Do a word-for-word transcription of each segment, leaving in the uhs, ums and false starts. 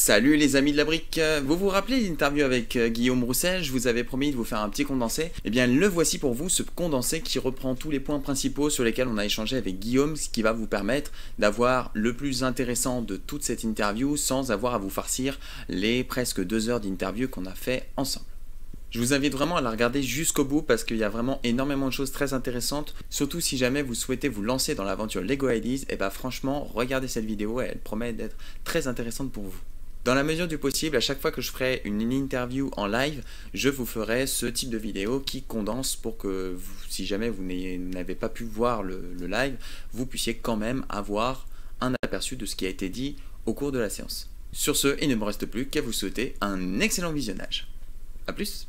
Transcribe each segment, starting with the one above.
Salut les amis de la brique. Vous vous rappelez l'interview avec Guillaume Roussel? Je vous avais promis de vous faire un petit condensé. Eh bien le voici pour vous, ce condensé qui reprend tous les points principaux sur lesquels on a échangé avec Guillaume, ce qui va vous permettre d'avoir le plus intéressant de toute cette interview sans avoir à vous farcir les presque deux heures d'interview qu'on a fait ensemble. Je vous invite vraiment à la regarder jusqu'au bout parce qu'il y a vraiment énormément de choses très intéressantes, surtout si jamais vous souhaitez vous lancer dans l'aventure Lego Ideas. Et bah franchement, regardez cette vidéo, elle promet d'être très intéressante pour vous. Dans la mesure du possible, à chaque fois que je ferai une interview en live, je vous ferai ce type de vidéo qui condense pour que, vous, si jamais vous n'avez pas pu voir le, le live, vous puissiez quand même avoir un aperçu de ce qui a été dit au cours de la séance. Sur ce, il ne me reste plus qu'à vous souhaiter un excellent visionnage. A plus!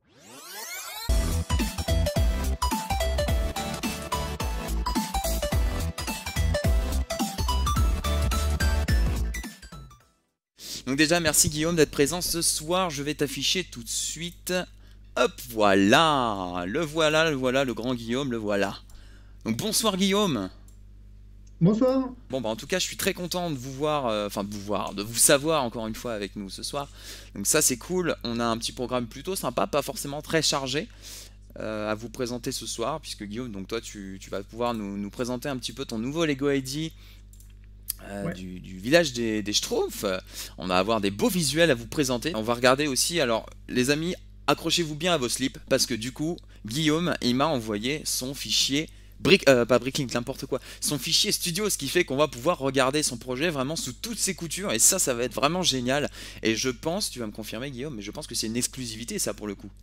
Donc déjà, merci Guillaume d'être présent ce soir. Je vais t'afficher tout de suite. Hop, voilà. Le voilà, le voilà, le grand Guillaume, le voilà. Donc bonsoir Guillaume. Bonsoir. Bon bah en tout cas, je suis très content de vous voir, euh, enfin de vous voir, de vous savoir encore une fois avec nous ce soir. Donc ça c'est cool. On a un petit programme plutôt sympa, pas forcément très chargé euh, à vous présenter ce soir, puisque Guillaume, donc toi tu, tu vas pouvoir nous, nous présenter un petit peu ton nouveau Lego I D. Euh, Ouais. du, du village des, des Schtroumpfs. On va avoir des beaux visuels à vous présenter. On va regarder aussi, alors les amis, accrochez-vous bien à vos slips parce que du coup, Guillaume, il m'a envoyé son fichier, brick, euh, pas Bricklink, n'importe quoi, son fichier studio, ce qui fait qu'on va pouvoir regarder son projet vraiment sous toutes ses coutures et ça, ça va être vraiment génial. Et je pense, tu vas me confirmer Guillaume, mais je pense que c'est une exclusivité ça pour le coup.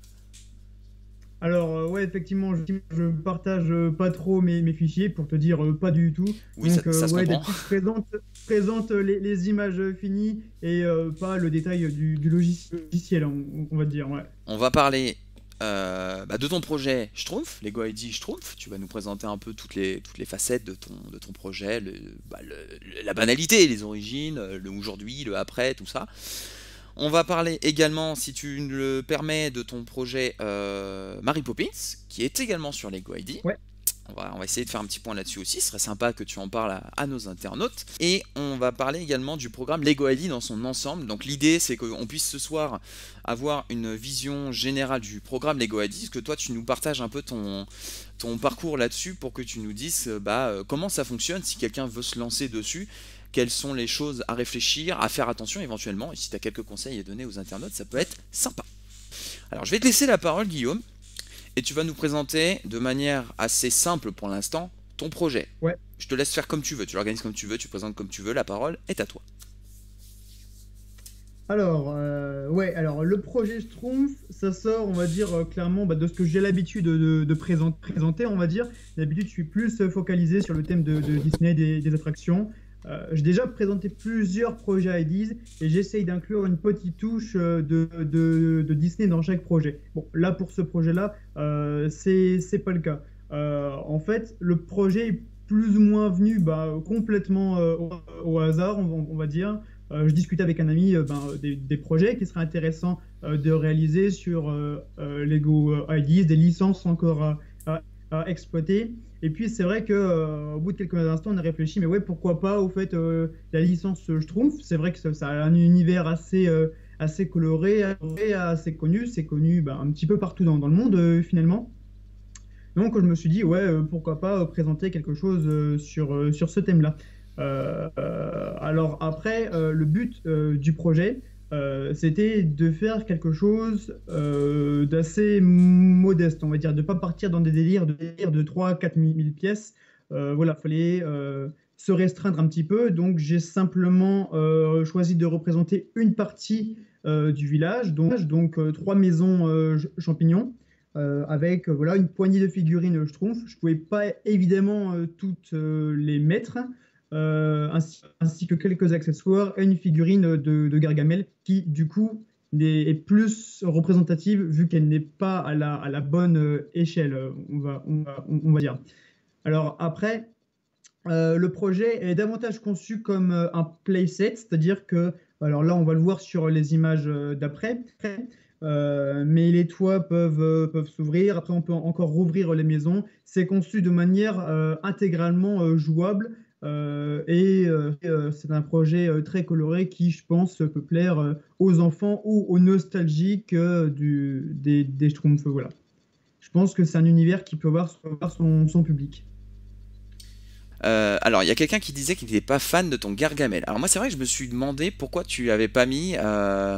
Alors, euh, ouais, effectivement, je, je partage euh, pas trop mes, mes fichiers pour te dire euh, pas du tout. Oui, ça, Donc, euh, ça se ouais, comprend. d'habitude, présente, présente les, les images finies et euh, pas le détail du, du logiciel, on, on va dire, ouais. On va parler euh, bah, de ton projet Schtroumpf, Lego I D Schtroumpf. Tu vas nous présenter un peu toutes les, toutes les facettes de ton, de ton projet, le, bah, le, la banalité, les origines, le aujourd'hui, le après, tout ça. On va parler également, si tu le permets, de ton projet euh, Mary Poppins, qui est également sur Lego I D. Ouais. On va, on va essayer de faire un petit point là-dessus aussi, ce serait sympa que tu en parles à, à nos internautes. Et on va parler également du programme Lego I D dans son ensemble. Donc l'idée c'est qu'on puisse ce soir avoir une vision générale du programme Lego I D, que toi tu nous partages un peu ton, ton parcours là-dessus pour que tu nous dises bah, euh, comment ça fonctionne si quelqu'un veut se lancer dessus. Quelles sont les choses à réfléchir, à faire attention éventuellement, et si tu as quelques conseils à donner aux internautes, ça peut être sympa. Alors je vais te laisser la parole Guillaume, et tu vas nous présenter de manière assez simple pour l'instant ton projet. Ouais. Je te laisse faire comme tu veux, tu l'organises comme tu veux, tu présentes comme tu veux, la parole est à toi. Alors, euh, ouais, alors le projet Schtroumpf, ça sort, on va dire, euh, clairement bah, de ce que j'ai l'habitude de, de, de présent- présenter, on va dire. D'habitude, je suis plus euh, focalisé sur le thème de, de Disney, des, des attractions. Euh, j'ai déjà présenté plusieurs projets I Ds et j'essaye d'inclure une petite touche euh, de, de, de Disney dans chaque projet. Bon, là, pour ce projet-là, euh, c'est c'est pas le cas. Euh, en fait, le projet est plus ou moins venu bah, complètement euh, au, au hasard, on, on va dire. Euh, je discutais avec un ami euh, ben, des, des projets qui seraient intéressants euh, de réaliser sur euh, euh, Lego I Ds, des licences encore à, à- à exploiter. Et puis c'est vrai que euh, au bout de quelques instants, on a réfléchi, mais ouais, pourquoi pas au fait euh, la licence Schtroumpf. C'est vrai que ça, ça a un univers assez, euh, assez coloré, assez connu. C'est connu ben, un petit peu partout dans, dans le monde euh, finalement. Donc, je me suis dit, ouais, euh, pourquoi pas euh, présenter quelque chose euh, sur, euh, sur ce thème-là. Euh, euh, alors après, euh, le but euh, du projet, euh, c'était de faire quelque chose euh, d'assez modeste, on va dire, de ne pas partir dans des délires de, délires de trois à quatre mille pièces. Euh, voilà, il fallait euh, se restreindre un petit peu. Donc, j'ai simplement euh, choisi de représenter une partie euh, du village, donc, donc euh, trois maisons euh, champignons euh, avec euh, voilà, une poignée de figurines Schtroumpf. Je ne pouvais pas évidemment euh, toutes euh, les mettre, euh, ainsi, ainsi que quelques accessoires et une figurine de, de Gargamel qui, du coup, est, est plus représentative vu qu'elle n'est pas à la, à la bonne euh, échelle, on va, on, va, on va dire. Alors après, euh, le projet est davantage conçu comme euh, un playset, c'est-à-dire que, alors là, on va le voir sur les images euh, d'après, euh, mais les toits peuvent, euh, peuvent s'ouvrir. Après, on peut encore rouvrir les maisons. C'est conçu de manière euh, intégralement euh, jouable. Euh, et euh, euh, c'est un projet euh, très coloré qui, je pense, peut plaire euh, aux enfants ou aux nostalgiques euh, du, des, des Schtroumpfs. Voilà. Je pense que c'est un univers qui peut avoir, avoir son, son public. Euh, alors, il y a quelqu'un qui disait qu'il n'était pas fan de ton Gargamel. Alors moi, c'est vrai que je me suis demandé pourquoi tu avais pas mis, euh,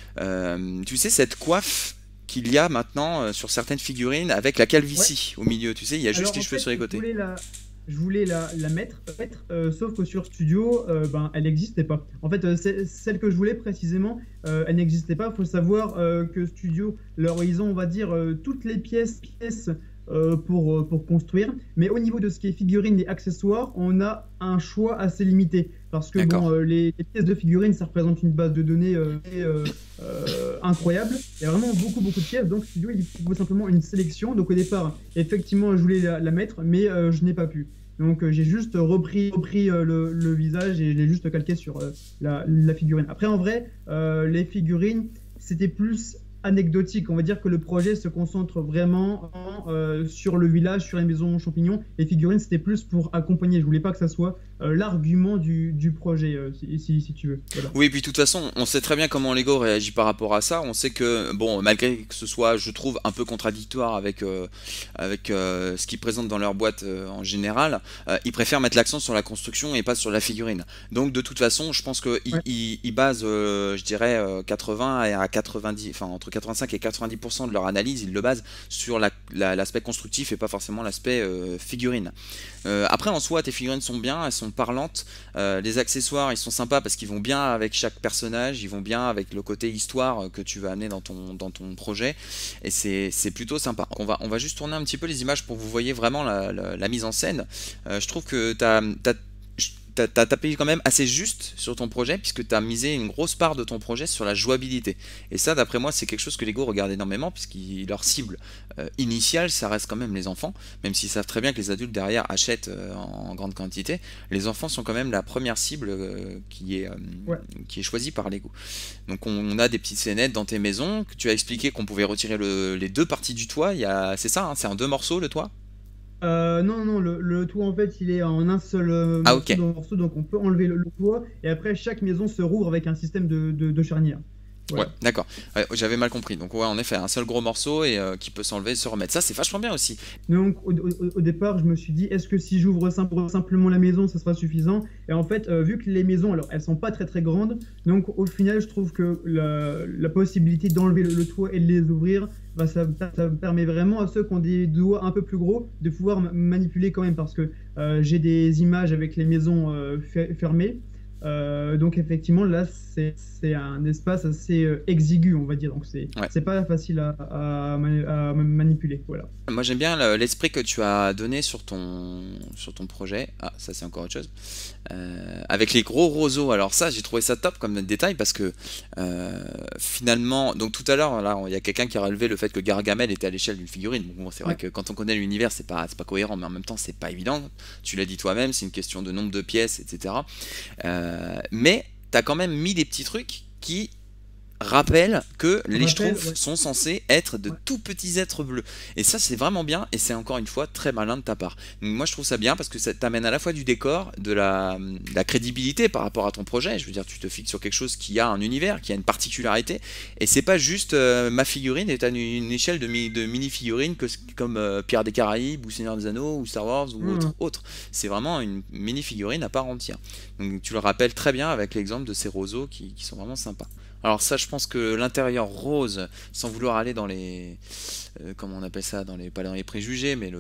euh, tu sais, cette coiffe qu'il y a maintenant euh, sur certaines figurines avec la Ouais. calvitie au milieu. Tu sais, il y a juste Alors les en cheveux fait, sur les je côtés. voulais la, je voulais la, la mettre, mettre, euh, sauf que sur Studio, euh, ben, elle n'existait pas. En fait, euh, c'est- celle que je voulais précisément, euh, elle n'existait pas. Il faut savoir euh, que Studio, leur, ils ont, on va dire, euh, toutes les pièces, pièces euh, pour, euh, pour construire. Mais au niveau de ce qui est figurines et accessoires, on a un choix assez limité. Parce que D'accord. bon, euh, les, les pièces de figurines, ça représente une base de données euh, et, euh, euh, incroyable. Il y a vraiment beaucoup, beaucoup de pièces. Donc, Studio, il propose simplement une sélection. Donc, au départ, effectivement, je voulais la, la mettre, mais euh, je n'ai pas pu. Donc, euh, j'ai juste repris, repris euh, le, le visage et je l'ai juste calqué sur euh, la, la figurine. Après, en vrai, euh, les figurines, c'était plus anecdotique. On va dire que le projet se concentre vraiment en, euh, sur le village, sur les maisons champignons. Les figurines, c'était plus pour accompagner. Je voulais pas que ça soit euh, l'argument du, du projet, euh, si, si, si tu veux. Voilà. Oui, et puis de toute façon, on sait très bien comment Lego réagit par rapport à ça. On sait que, bon, malgré que ce soit, je trouve, un peu contradictoire avec, euh, avec euh, ce qu'ils présentent dans leur boîte euh, en général, euh, ils préfèrent mettre l'accent sur la construction et pas sur la figurine. Donc de toute façon, je pense qu'ils Ouais. ils, ils basent, euh, je dirais, euh, quatre-vingts et à quatre-vingt-dix, enfin entre quatre-vingt-cinq et quatre-vingt-dix pour cent de leur analyse, ils le basent sur la- la- l'aspect constructif et pas forcément l'aspect euh, figurine. Euh, après, en soi, tes figurines sont bien, elles sont parlantes. Euh, les accessoires, ils sont sympas parce qu'ils vont bien avec chaque personnage, ils vont bien avec le côté histoire que tu vas amener dans ton, dans ton projet. Et c'est c'est plutôt sympa. On va, on va juste tourner un petit peu les images pour que vous voyez vraiment la, la- la mise en scène. Euh, je trouve que tu as, T'as t'as tapé quand même assez juste sur ton projet puisque tu as misé une grosse part de ton projet sur la jouabilité. Et ça, d'après moi, c'est quelque chose que Lego regarde énormément puisque leur cible euh, initiale, ça reste quand même les enfants. Même s'ils savent très bien que les adultes derrière achètent euh, en grande quantité, les enfants sont quand même la première cible euh, qui est, euh, Ouais. qui est choisie par Lego. Donc on, on a des petites scénettes dans tes maisons, que tu as expliqué qu'on pouvait retirer le- les deux parties du toit. Il y a- C'est ça, hein, c'est en deux morceaux le toit? Euh, non, non, le, le toit en fait il est en un seul euh, Ah morceau, ok. de morceau, donc on peut enlever le, le toit et après chaque maison se rouvre avec un système de, de, de charnière. Ouais, Voilà. d'accord. Ouais, j'avais mal compris. Donc ouais, en effet, un seul gros morceau et euh, qui peut s'enlever et se remettre. Ça, c'est vachement bien aussi. Donc au, au- au départ, je me suis dit, est-ce que si j'ouvre simple- simplement la maison, ça sera suffisant? Et en fait, euh, vu que les maisons, alors elles sont pas très très grandes, donc au final, je trouve que la, la possibilité d'enlever le, le toit et de les ouvrir, bah, ça, ça permet vraiment à ceux qui ont des doigts un peu plus gros de pouvoir ma- manipuler quand même, parce que euh, j'ai des images avec les maisons euh, fer- fermées. Euh, donc effectivement, là, c'est c'est un espace assez euh, exigu, on va dire. Donc c'est Ouais. c'est pas facile à, à mani- à manipuler. Voilà. Moi, j'aime bien le- l'esprit que tu as donné sur ton, sur ton projet. Ah, ça, c'est encore autre chose. Euh, avec les gros roseaux. Alors ça, j'ai trouvé ça top comme détail parce que euh, finalement, donc tout à l'heure, là, il y a quelqu'un qui a relevé le fait que Gargamel était à l'échelle d'une figurine. Bon, c'est vrai Ouais. que quand on connaît l'univers, c'est pas, c'est pas cohérent, mais en même temps, c'est pas évident. Tu l'as dit toi-même, c'est une question de nombre de pièces, et cetera. Euh, mais t'as quand même mis des petits trucs qui rappellent que les Rappel, schtroumpfs ouais. sont censés être de Ouais. tout petits êtres bleus. Et ça, c'est vraiment bien, et c'est encore une fois très malin de ta part. Donc moi, je trouve ça bien parce que ça t'amène à la fois du décor, de la, de la crédibilité par rapport à ton projet. Je veux dire, tu te fixes sur quelque chose qui a un univers, qui a une particularité, et c'est pas juste euh, ma figurine est à une, une échelle de, mi- de mini-figurine que, comme euh, Pierre des Caraïbes, ou Seigneur des Anneaux, ou Star Wars, ou autre. Mmh. autre. C'est vraiment une mini-figurine à part entière. Donc tu le rappelles très bien avec l'exemple de ces roseaux qui, qui sont vraiment sympas. Alors ça, je pense que l'intérieur rose, sans vouloir aller dans les, euh, comment on appelle ça, dans les, pas dans les préjugés, mais le,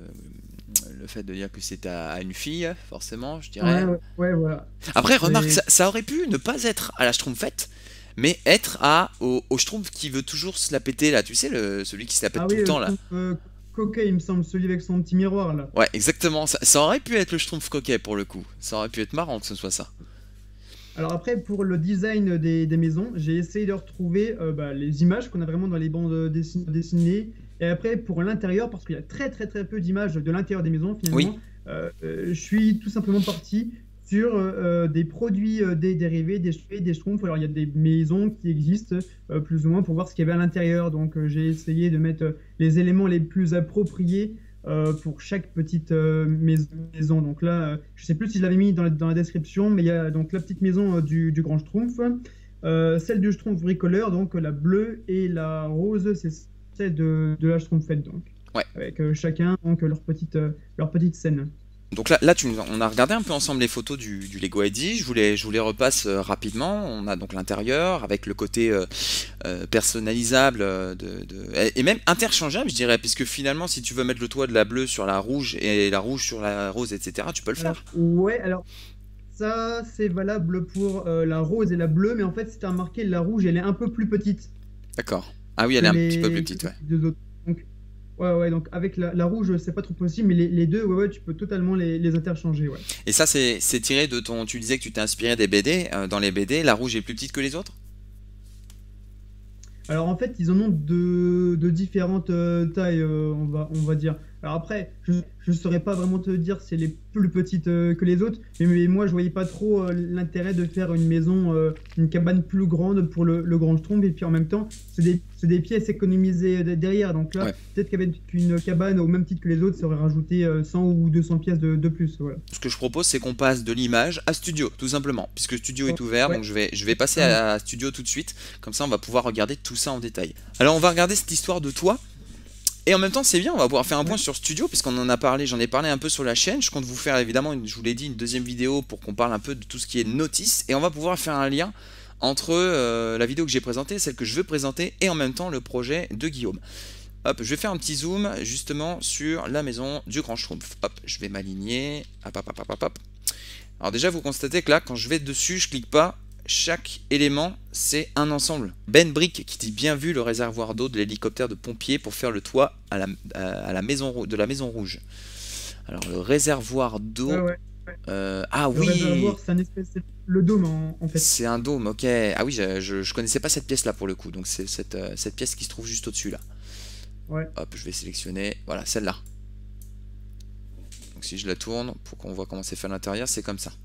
le, le fait de dire que c'est à, à une fille, forcément, je Ouais, dirais. ouais, ouais, voilà. Après, remarque, C'est ça, ça aurait pu ne pas être à la Schtroumpfette, mais être à au, au Schtroumpf qui veut toujours se la péter là, tu sais, le, celui qui se la pète ah tout oui, le le temps là. Schtroumpf euh, coquet, il me semble, celui avec son petit miroir là. Ouais, exactement. Ça, ça aurait pu être le Schtroumpf coquet pour le coup. Ça aurait pu être marrant que ce soit ça. Alors après, pour le design des, des maisons, j'ai essayé de retrouver euh, bah, les images qu'on a vraiment dans les bandes dessin- dessinées. Et après, pour l'intérieur, parce qu'il y a très très très peu d'images de l'intérieur des maisons, Oui. finalement, euh, euh, je suis tout simplement parti sur euh, des produits euh, des dérivés, des, cheveux, des schtroumpfs. Alors il y a des maisons qui existent euh, plus ou moins pour voir ce qu'il y avait à l'intérieur. Donc euh, j'ai essayé de mettre euh, les éléments les plus appropriés euh, pour chaque petite euh, mais- maison. Donc là, euh, je sais plus si je l'avais mis dans la, dans la description, mais il y a donc la petite maison euh, du, du Grand Schtroumpf, euh, celle du Schtroumpf bricoleur, donc la bleue et la rose, c'est celle de, de la Schtroumpfette, donc Ouais. avec euh, chacun donc leur petite euh, leur petite scène. Donc là, là tu, nous- on a regardé un peu ensemble les photos du, du Lego I D. Je vous les, je vous les repasse euh, rapidement. On a donc l'intérieur avec le côté euh, euh, personnalisable euh, de, de- et et même interchangeable, je dirais, puisque finalement, si tu veux mettre le toit de la bleue sur la rouge et la rouge sur la rose, et cetera, tu peux le Alors, faire. ouais, alors ça, c'est valable pour euh, la rose et la bleue, mais en fait, si tu as remarqué, la rouge, elle est un peu plus petite D'accord. Ah oui, que elle est un petit peu plus les, que petite, ouais. les deux autres. Donc, ouais, ouais, donc avec la, la rouge, c'est pas trop possible, mais les, les deux, ouais, ouais, tu peux totalement les, les interchanger, ouais. Et ça, c'est c'est tiré de ton. Tu disais que tu t'es inspiré des B D. Euh, dans les B D, la rouge est plus petite que les autres? Alors en fait, ils en ont de, de différentes euh, tailles, euh, on va, on va dire. Alors après, je ne saurais pas vraiment te dire si c'est les plus petites euh, que les autres, mais, mais moi je voyais pas trop euh, l'intérêt de faire une maison, euh, une cabane plus grande pour le, le Grand Schtroumpf, et puis en même temps, c'est des, c'est des pièces économisées de- derrière. Donc là, Ouais. peut-être qu'avec une cabane au même titre que les autres, ça aurait rajouté euh, cent ou deux cents pièces de, de plus. Voilà. Ce que je propose, c'est qu'on passe de l'image à Studio, tout simplement, puisque Studio est ouvert, Ouais. donc je vais, je vais passer Ah, à Studio tout de suite, comme ça on va pouvoir regarder tout ça en détail. Alors on va regarder cette histoire de toi, et en même temps c'est bien, on va pouvoir faire un point ouais. sur Studio, puisqu'on en a parlé, j'en ai parlé un peu sur la chaîne, je compte vous faire évidemment, une- je vous l'ai dit, une deuxième vidéo pour qu'on parle un peu de tout ce qui est notice, et on va pouvoir faire un lien entre euh, la vidéo que j'ai présentée, celle que je veux présenter, et en même temps le projet de Guillaume. Hop, je vais faire un petit zoom justement sur la maison du Grand Schtroumpf. Hop, je vais m'aligner. Hop, hop, hop, hop, hop, hop. Alors déjà, vous constatez que là, quand je vais dessus, je clique pas. Chaque élément, c'est un ensemble. Ben Brick qui dit bien vu le réservoir d'eau de l'hélicoptère de pompier pour faire le toit à la, à la maison, rou- de la maison rouge. Alors le réservoir Ouais, d'eau... ouais. euh, ah Le oui, réservoir, c'est un espèce, c'est le dôme en, en fait. c'est un dôme, ok. Ah oui, je, je, je connaissais pas cette pièce là pour le coup. Donc c'est cette, euh, cette pièce qui se trouve juste au-dessus là. Ouais. Hop, je vais sélectionner. Voilà, celle-là. Donc si je la tourne pour qu'on voit comment c'est fait à l'intérieur, c'est comme ça.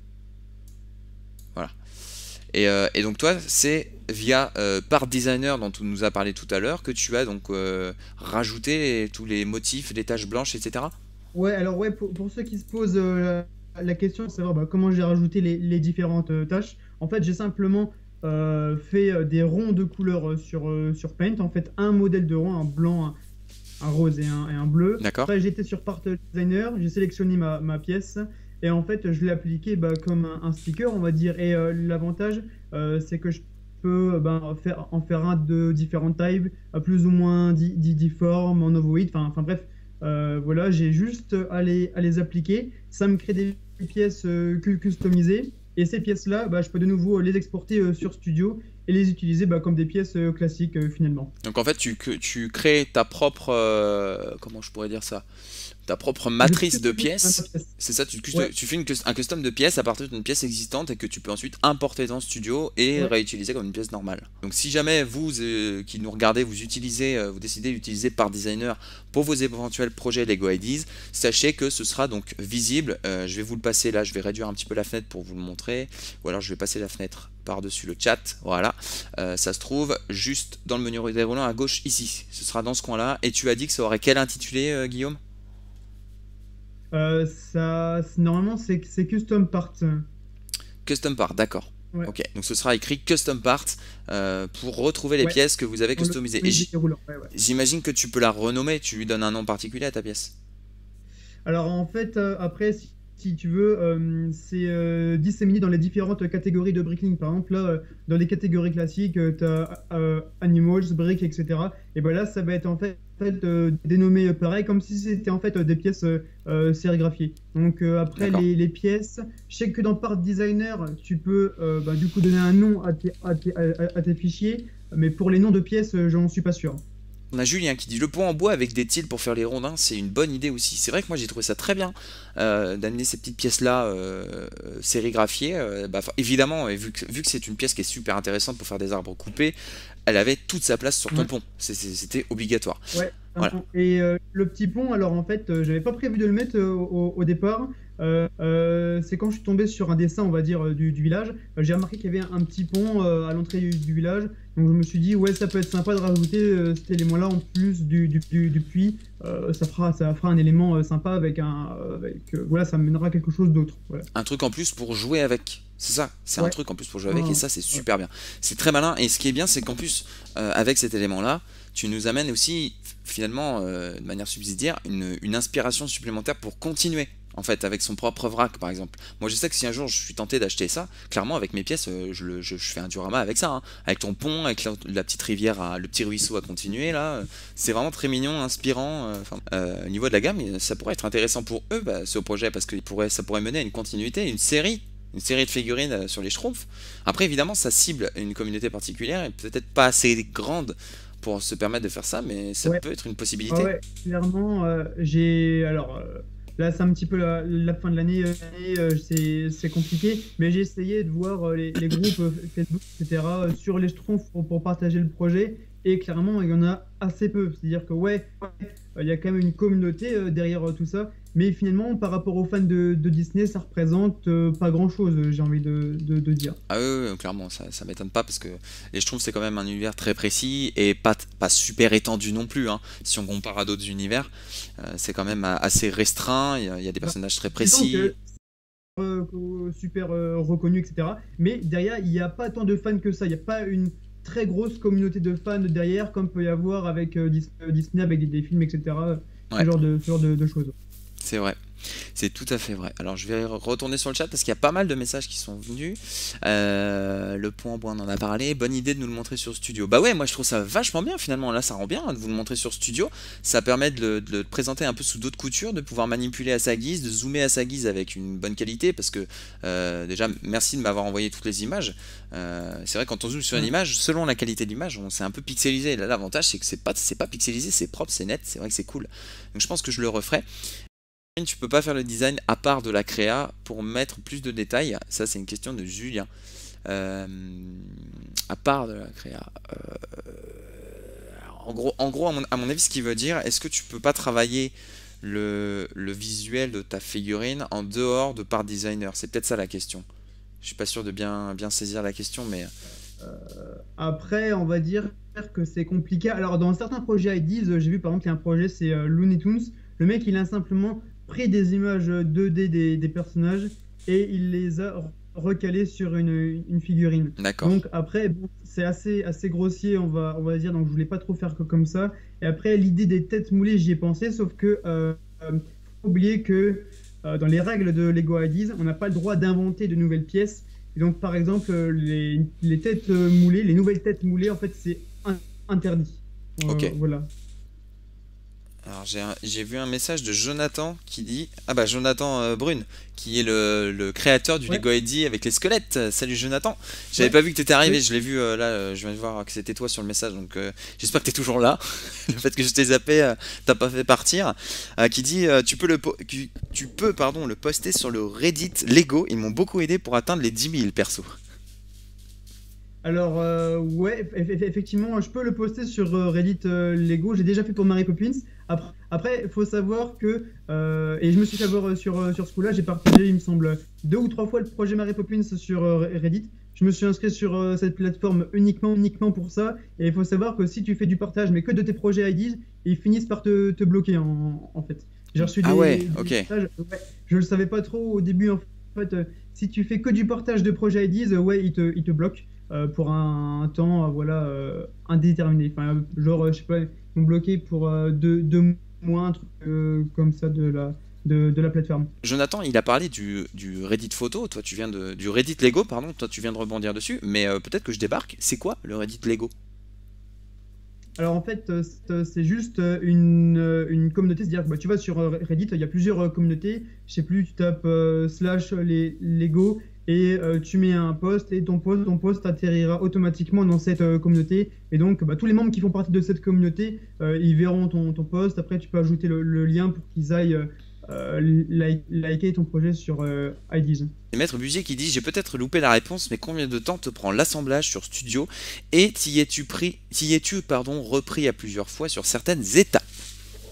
Voilà. Et, euh, et donc toi, c'est via euh, Part Designer dont on nous a parlé tout à l'heure que tu as donc euh, rajouté tous les motifs, les taches blanches, et cetera. Ouais, alors ouais, pour, pour ceux qui se posent euh, la, la question de savoir bah, comment j'ai rajouté les, les différentes euh, tâches, en fait, j'ai simplement euh, fait euh, des ronds de couleurs euh, sur, euh, sur Paint. En fait, un modèle de rond, un blanc, un, un rose et un, et un bleu. D'accord? Après, j'étais sur Part Designer, j'ai sélectionné ma, ma pièce et en fait, je l'ai appliqué bah, comme un, un sticker, on va dire. Et euh, l'avantage, euh, c'est que je peux euh, bah, faire, en faire un de différentes tailles, à plus ou moins di- di- difformes, en ovoïde, enfin enfin, bref. Euh, voilà, j'ai juste à les, à les appliquer. Ça me crée des pièces euh, cu- customisées. Et ces pièces-là, bah, je peux de nouveau les exporter euh, sur Studio et les utiliser bah, comme des pièces euh, classiques euh, finalement. Donc en fait, tu, que- tu crées ta propre... euh, comment je pourrais dire ça? Ta propre Je matrice de customise ma pièces. pièce. C'est ça, tu, custo- Ouais, tu fais une cus- un custom de pièces à partir d'une pièce existante et que tu peux ensuite importer dans Studio et ouais. réutiliser comme une pièce normale. Donc si jamais vous euh, qui nous regardez, vous utilisez, euh, vous décidez d'utiliser Part Designer pour vos éventuels projets Lego I Ds, sachez que ce sera donc visible. Euh, je vais vous le passer là, je vais réduire un petit peu la fenêtre pour vous le montrer, ou alors je vais passer la fenêtre par-dessus le chat, voilà. Euh, ça se trouve juste dans le menu déroulant à gauche ici. Ce sera dans ce coin-là. Et tu as dit que ça aurait quel intitulé, euh, Guillaume? Euh, ça, c'est- normalement, c'est c'est custom part. Custom Part, d'accord. Ouais, Ok, donc ce sera écrit Custom Part euh, pour retrouver les ouais. pièces que vous avez Dans le customisées. Et menu j- déroulant, ouais, ouais. j'imagine que tu peux la renommer, tu lui donnes un nom particulier à ta pièce. Alors en fait, euh, après, si, si tu veux, euh, c'est euh, disséminé dans les différentes catégories de Bricklink. Par exemple, là, euh, dans les catégories classiques, tu as Animals, Brick, et cetera. Et ben là, ça va être en fait, en fait, euh, dénommé euh, pareil, comme si c'était en fait euh, des pièces euh, euh, sérigraphiées. Donc euh, après, D'accord. les, les pièces, je sais que dans Part Designer, tu peux euh, bah, du coup donner un nom à tes, à tes- à- à tes fichiers, mais pour les noms de pièces, euh, j'en suis pas sûr. On a Julien qui dit le pot en bois avec des tiles pour faire les rondins, c'est une bonne idée aussi. C'est vrai que moi j'ai trouvé ça très bien euh, d'amener ces petites pièces-là euh, sérigraphiées. Euh, bah, enfin, évidemment, et vu que, vu que c'est une pièce qui est super intéressante pour faire des arbres coupés, elle avait toute sa place sur ton Ouais. pont. C'est- c'est- C'était obligatoire. Ouais. Voilà. Et euh, le petit pont, alors en fait, euh, j'avais pas prévu de le mettre euh, au, au départ. Euh, euh, c'est quand je suis tombé sur un dessin, on va dire, euh, du, du village. Euh, j'ai remarqué qu'il y avait un, un petit pont euh, à l'entrée du, du village. Donc je me suis dit, ouais, ça peut être sympa de rajouter euh, cet élément-là en plus du, du, du, du puits. Euh, ça fera, ça fera un élément euh, sympa avec un. euh, avec, euh, voilà, ça mènera à quelque chose d'autre. Voilà. Un truc en plus pour jouer avec. C'est ça, c'est un Ouais. truc en plus pour jouer avec et Ouais. ça c'est Ouais. super bien. C'est très malin et ce qui est bien c'est qu'en plus euh, avec cet élément-là, tu nous amènes aussi finalement euh, de manière subsidiaire une, une inspiration supplémentaire pour continuer en fait avec son propre vrac par exemple. Moi je sais que si un jour je suis tenté d'acheter ça, clairement avec mes pièces euh, je, le- je- je fais un diorama avec ça, hein. Avec ton pont, avec la, la petite rivière, à- le petit ruisseau à continuer là, euh, c'est vraiment très mignon, inspirant. euh, enfin, euh, au niveau de la gamme, ça pourrait être intéressant pour eux bah, ce projet parce que il pourrait, ça pourrait mener à une continuité, une série une série de figurines euh, sur les Schtroumpfs. Après, évidemment, ça cible une communauté particulière et peut-être pas assez grande pour se permettre de faire ça, mais ça Ouais. peut être une Ah possibilité. ouais, clairement, euh, j'ai. Alors, euh, là, c'est un petit peu la, la fin de l'année, euh, et, euh, c'est c'est compliqué, mais j'ai essayé de voir euh, les, les groupes euh, Facebook, et cetera, euh, sur les Schtroumpfs pour, pour partager le projet, et clairement, il y en a assez peu. C'est-à-dire que, ouais, euh, il y a quand même une communauté euh, derrière euh, tout ça, mais finalement, par rapport aux fans de, de Disney, ça représente euh, pas grand-chose, euh, j'ai envie de, de, de dire. Ah oui, oui, oui, clairement, ça, ça m'étonne pas parce que les Schtroumpfs c'est quand même un univers très précis et pas, t- pas super étendu non plus, hein. Si on compare à d'autres univers, euh, c'est quand même euh, assez restreint, il y, a il y a des personnages très Disons précis. que euh, co- super euh, reconnu, et cetera. Mais derrière, il n'y a pas tant de fans que ça. Il n'y a pas une très grosse communauté de fans derrière, comme peut y avoir avec euh, Dis- euh, Disney, avec des, des films, et cetera. Ce Ouais, genre de, ce genre de, de choses. c'est vrai. C'est tout à fait vrai. Alors je vais re- retourner sur le chat parce qu'il y a pas mal de messages qui sont venus. Euh, le point bois on en a parlé. Bonne idée de nous le montrer sur Studio. Bah ouais, moi je trouve ça vachement bien finalement. Là ça rend bien hein, de vous le montrer sur Studio. Ça permet de le, de le présenter un peu sous d'autres coutures, de pouvoir manipuler à sa guise, de zoomer à sa guise avec une bonne qualité. Parce que euh, déjà merci de m'avoir envoyé toutes les images. Euh, c'est vrai quand on zoome sur une Ouais. image, selon la qualité de l'image, on s'est un peu pixelisé. Là l'avantage c'est que c'est pas, c'est pas pixelisé, c'est propre, c'est net. C'est vrai que c'est cool. Donc je pense que je le referai. Tu peux pas faire le design à part de la créa pour mettre plus de détails. Ça, c'est une question de Julien. Euh, à part de la créa. Euh, en gros, en gros à, mon, à mon avis, ce qu'il veut dire, est-ce que tu peux pas travailler le, le visuel de ta figurine en dehors de part designer? C'est peut-être ça la question. Je suis pas sûr de bien, bien saisir la question, mais Après, on va dire que c'est compliqué. Alors, dans certains projets I D, j'ai vu par exemple, il y a un projet, c'est euh, Looney Tunes. Le mec, il a simplement pris des images deux D des, des personnages et il les a recalées sur une, une figurine. d'accord. Donc, après, bon, c'est assez, assez grossier, on va, on va dire. Donc, je voulais pas trop faire que comme ça. Et après, l'idée des têtes moulées, j'y ai pensé, sauf que euh, euh, faut oublier que euh, dans les règles de Lego I Ds, on n'a pas le droit d'inventer de nouvelles pièces. Et donc, par exemple, euh, les, les têtes euh, moulées, les nouvelles têtes moulées, en fait, c'est in- interdit. Euh, Ok. voilà. Alors j'ai un- j'ai vu un message de Jonathan qui dit ah bah Jonathan euh, Brune qui est le, le créateur du Ouais, Lego I D avec les squelettes. Euh, Salut Jonathan. J'avais ouais, pas vu que t'étais arrivé, oui. je l'ai vu euh, là, euh, je viens de voir que c'était toi sur le message donc euh, j'espère que t'es toujours là. Le fait que je t'ai zappé, euh, t'as pas fait partir. Euh, qui dit euh, tu peux le po- tu, tu peux pardon le poster sur le Reddit Lego. Ils m'ont beaucoup aidé pour atteindre les dix mille perso. Alors, euh, ouais, eff- eff- effectivement, je peux le poster sur euh, Reddit euh, Lego. J'ai déjà fait pour Mary Poppins. Après, après, il faut savoir que, euh, et je me suis fait avoir euh, sur, euh, sur ce coup-là, j'ai partagé, il me semble, deux ou trois fois le projet Mary Poppins sur euh, Reddit. Je me suis inscrit sur euh, cette plateforme uniquement, uniquement pour ça. Et il faut savoir que si tu fais du partage, mais que de tes projets I Ds, ils finissent par te, te bloquer en, en fait. J'ai reçu Ah des, ouais, des ok. messages. Ouais, je le savais pas trop au début. En fait, euh, si tu fais que du partage de projets I Ds, euh, ouais, ils te, ils te bloquent euh, pour un, un temps euh, voilà, euh, indéterminé. Enfin, euh, genre, euh, je sais pas, ils m'ont bloqué pour euh, deux, deux mois, un truc euh, comme ça de la, de, de la plateforme. Jonathan, il a parlé du, du Reddit photo. Toi, tu viens de du Reddit Lego, pardon. Toi, tu viens de rebondir dessus. Mais euh, peut-être que je débarque. C'est quoi le Reddit Lego? Alors en fait, euh, c'est euh, c'est juste euh, une, euh, une communauté, c'est-à-dire que bah, tu vas sur euh, Reddit, il y a plusieurs euh, communautés, je sais plus, tu tapes euh, slash les Lego et euh, tu mets un post et ton post, ton post atterrira automatiquement dans cette euh, communauté. Et donc bah, tous les membres qui font partie de cette communauté, euh, ils verront ton, ton post. Après, tu peux ajouter le, le lien pour qu'ils aillent euh, euh, like- liker ton projet sur euh, I Ds. C'est Maître Busier qui dit j'ai peut-être loupé la réponse, mais combien de temps te prend l'assemblage sur Studio et t'y es-tu pris, t'y es-tu pardon repris à plusieurs fois sur certaines étapes?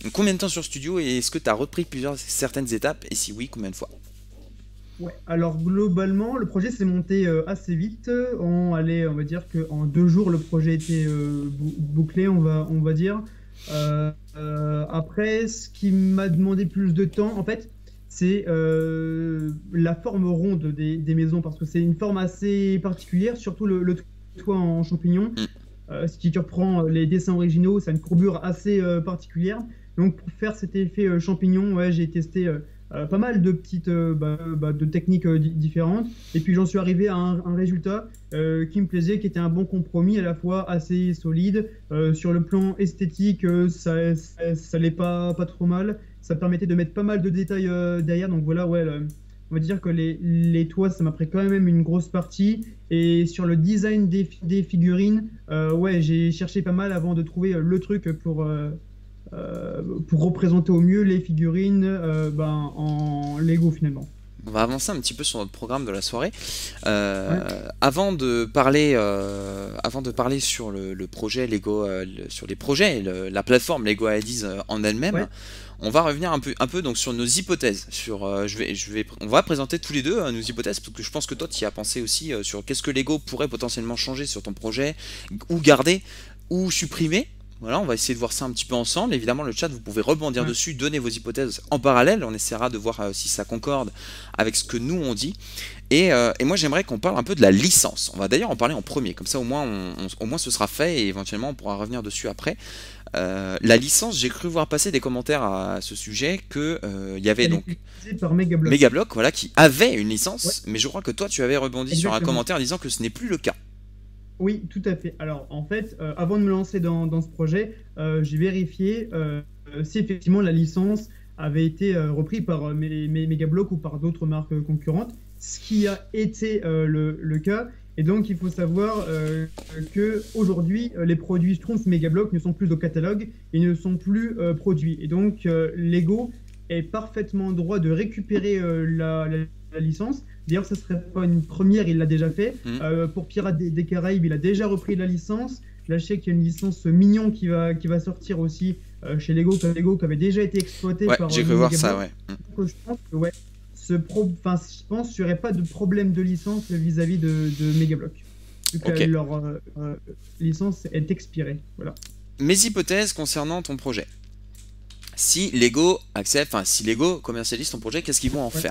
Donc combien de temps sur Studio et est-ce que tu as repris plusieurs certaines étapes et si oui, combien de fois? Ouais, alors globalement, le projet s'est monté euh, assez vite. On allait, on va dire qu'en deux jours, le projet était euh, bou- bouclé, on va, on va dire. Euh, euh, après, ce qui m'a demandé plus de temps, en fait, c'est euh, la forme ronde des, des maisons, parce que c'est une forme assez particulière, surtout le, le toit en champignon. Hmm. Euh, si tu reprends les dessins originaux, ça a une courbure assez euh, particulière. Donc, pour faire cet effet euh, champignon, ouais, j'ai testé euh, euh, pas mal de petites euh, bah, bah, de techniques euh, di- différentes. Et puis, j'en suis arrivé à un, un résultat euh, qui me plaisait, qui était un bon compromis, à la fois assez solide. Euh, sur le plan esthétique, euh, ça, ça, ça allait pas, pas trop mal. Ça permettait de mettre pas mal de détails euh, derrière. Donc, voilà, ouais, le- on va dire que les, les toits, ça m'a pris quand même une grosse partie. Et sur le design des, fi- des figurines, euh, ouais, j'ai cherché pas mal avant de trouver euh, le truc pour, euh, euh, pour représenter au mieux les figurines euh, ben, en Lego finalement. On va avancer un petit peu sur notre programme de la soirée. Ouais, Euh, avant de parler, euh, avant de parler sur le, le projet Lego, euh, le- sur les projets, le- la plateforme Lego Ideas euh, en elle-même, ouais, on va revenir un peu, un peu donc sur nos hypothèses. Sur, euh, je vais, je vais, on va présenter tous les deux euh, nos hypothèses parce que je pense que toi tu y as pensé aussi euh, sur qu'est-ce que Lego pourrait potentiellement changer sur ton projet ou garder ou supprimer. Voilà, on va essayer de voir ça un petit peu ensemble. Évidemment, le chat, vous pouvez rebondir ouais. dessus, donner vos hypothèses en parallèle. On essaiera de voir euh, si ça concorde avec ce que nous on dit. Et, euh, et moi, j'aimerais qu'on parle un peu de la licence. On va d'ailleurs en parler en premier, comme ça au moins, on, on- au moins ce sera fait et éventuellement on pourra revenir dessus après. Euh, la licence, j'ai cru voir passer des commentaires à ce sujet que euh, il y avait Elle donc est utilisée par Megablock. Megablock, voilà, qui avait une Ouais, licence, mais je crois que toi, tu avais rebondi sur un exactement. commentaire disant que ce n'est plus le cas. Oui, tout à fait. Alors, en fait, euh, avant de me lancer dans, dans ce projet, euh, j'ai vérifié euh, euh, si effectivement la licence avait été euh, reprise par euh, mes, mes Megablock ou par d'autres marques euh, concurrentes, ce qui a été euh, le, le cas. Et donc, il faut savoir euh, que aujourd'hui, euh, les produits Schtroumpf Megablock ne sont plus au catalogue et ne sont plus euh, produits. Et donc, euh, Lego est parfaitement en droit de récupérer euh, la, la- la licence. D'ailleurs, ce ne serait pas une première, il l'a déjà fait. Mhm. Euh, pour Pirates des, des Caraïbes, il a déjà repris la licence. Là, je sais qu'il y a une licence Mignon qui va, qui va sortir aussi euh, chez Lego, Lego, qui avait déjà été exploitée Ouais, par j'ai euh, cru voir ça, Megablock. ouais. Mhm. Donc, je pense que, ouais, ce pro... enfin, je pense qu'il n'y aurait pas de problème de licence vis-à-vis de, de Megablock, vu que Ok. leur euh, euh, licence est expirée. Voilà. Mes hypothèses concernant ton projet. Si Lego accepte, enfin si Lego commercialise ton projet, qu'est-ce qu'ils vont en Ouais. faire?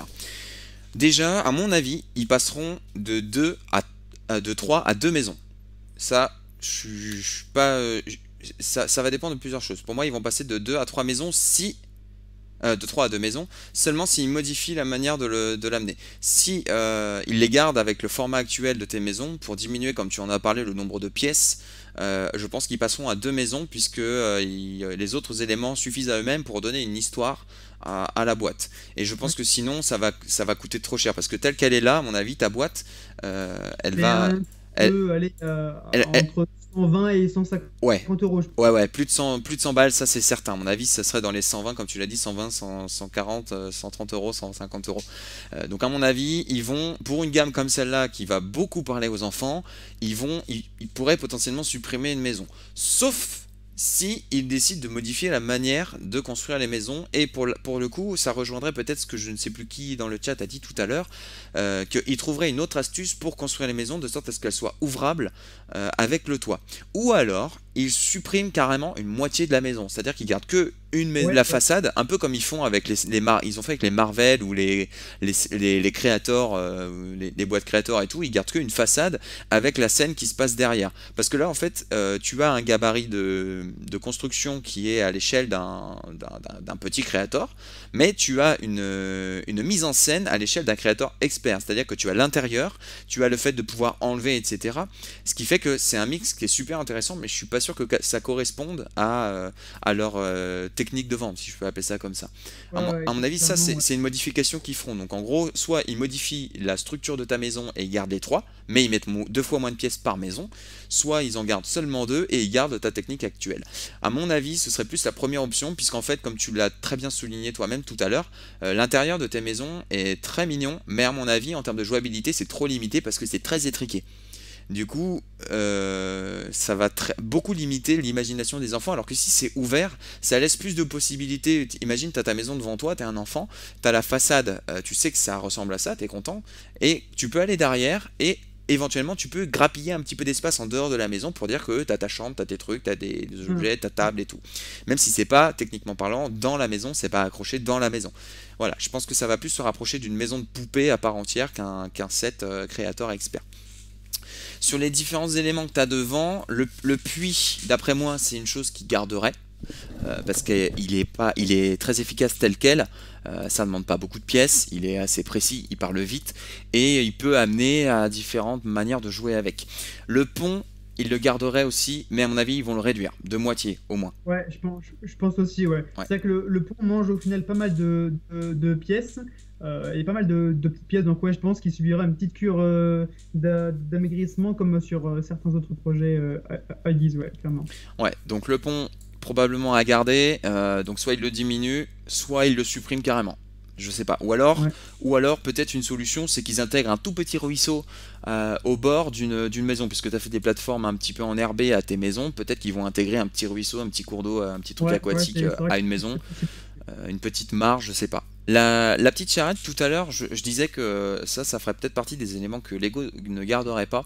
Déjà, à mon avis, ils passeront de deux à, à- de trois à deux maisons. Ça, je suis je suis pas. euh, je- ça, ça va dépendre de plusieurs choses. Pour moi, ils vont passer de deux à trois maisons si. euh, de trois à deux maisons, seulement s'ils modifient la manière de le- de l'amener. Si euh, ils les gardent avec le format actuel de tes maisons, pour diminuer, comme tu en as parlé, le nombre de pièces, euh, je pense qu'ils passeront à deux maisons, puisque euh, ils- les autres éléments suffisent à eux-mêmes pour donner une histoire à, à la boîte. Et je Ouais. pense que sinon, ça va, ça va coûter trop cher, parce que telle qu'elle est là, à mon avis, ta boîte, euh, elle C'est va... un Elle, peu aller euh, elle- elle- entre cent vingt et cent ouais, cinquante euros, je pense. Ouais, ouais, plus de cent, plus de cent balles, ça c'est certain. À mon avis, ça serait dans les cent vingt, comme tu l'as dit, cent vingt, cent, cent quarante, euh, cent trente euros, cent cinquante euros. Euh, donc à mon avis, ils vont, pour une gamme comme celle-là, qui va beaucoup parler aux enfants, ils vont, ils, ils pourraient potentiellement supprimer une maison. Sauf si ils décident de modifier la manière de construire les maisons. Et pour, le- pour le coup, ça rejoindrait peut-être ce que je ne sais plus qui dans le chat a dit tout à l'heure, euh, qu'ils trouveraient une autre astuce pour construire les maisons, de sorte à ce qu'elles soient ouvrables euh, avec le toit. Ou alors, ils suppriment carrément une moitié de la maison, c'est-à-dire qu'ils gardent que une mais- Ouais, la ouais. façade, un peu comme ils font avec les, les Mar- ils ont fait avec les Marvel ou les les, les, les Creator, euh, les, les boîtes Creator et tout, ils gardent que une façade avec la scène qui se passe derrière. Parce que là, en fait, euh, tu as un gabarit de, de construction qui est à l'échelle d'un d'un- d'un- d'un petit Creator, mais tu as une, une mise en scène à l'échelle d'un Creator expert, c'est-à-dire que tu as l'intérieur, tu as le fait de pouvoir enlever, et cetera. Ce qui fait que c'est un mix qui est super intéressant, mais je suis pas sûr que ça corresponde à, euh, à leur euh, technique de vente, si je peux appeler ça comme ça. À Ouais, mon, ouais, à mon avis, ça, clairement, c'est ouais. c'est une modification qu'ils feront. Donc en gros, soit ils modifient la structure de ta maison et ils gardent les trois, mais ils mettent mo- deux fois moins de pièces par maison, soit ils en gardent seulement deux et ils gardent ta technique actuelle. À mon avis, ce serait plus la première option, puisqu'en fait, comme tu l'as très bien souligné toi-même tout à l'heure, euh, l'intérieur de tes maisons est très mignon, mais à mon avis, en termes de jouabilité, c'est trop limité parce que c'est très étriqué. Du coup, euh, ça va très- beaucoup limiter l'imagination des enfants, alors que si c'est ouvert, ça laisse plus de possibilités. T- Imagine, tu as ta maison devant toi, tu es un enfant, tu as la façade, euh, tu sais que ça ressemble à ça, tu es content, et tu peux aller derrière et éventuellement tu peux grappiller un petit peu d'espace en dehors de la maison pour dire que tu as ta chambre, tu as tes trucs, tu as des, des Hmm. objets, ta table et tout. Même si c'est pas, techniquement parlant, dans la maison, c'est pas accroché dans la maison. Voilà, je pense que ça va plus se rapprocher d'une maison de poupée à part entière qu'un qu'un set euh, créateur expert. Sur les différents éléments que tu as devant, le, le puits, d'après moi, c'est une chose qui garderait. Euh, parce qu'il est, pas, il est très efficace tel quel. Euh, ça ne demande pas beaucoup de pièces. Il est assez précis, il parle vite. Et il peut amener à différentes manières de jouer avec. Le pont, il le garderait aussi, mais à mon avis, ils vont le réduire. De moitié, au moins. Ouais, je pense, je pense aussi, ouais. Ouais. C'est vrai que le, le pont mange au final pas mal de, de, de pièces euh, et pas mal de, de petites pièces. Donc, ouais, je pense qu'il subirait une petite cure euh, d'a- d'amaigrissement comme sur euh, certains autres projets euh, à, à Guise, ouais, clairement. Ouais, donc le pont, probablement à garder. Euh, donc soit il le diminue, soit il le supprime carrément. Je sais pas. Ou alors, Ouais, ou alors peut-être une solution, c'est qu'ils intègrent un tout petit ruisseau euh, au bord d'une d'une maison, puisque tu as fait des plateformes un petit peu enherbées à tes maisons. Peut-être qu'ils vont intégrer un petit ruisseau, un petit cours d'eau, un petit truc ouais, ouais, aquatique c'est euh, c'est vrai à que une c'est maison, c'est possible. euh, une petite marge, je sais pas. La, la petite charrette, tout à l'heure, je, je disais que ça, ça ferait peut-être partie des éléments que Lego ne garderait pas.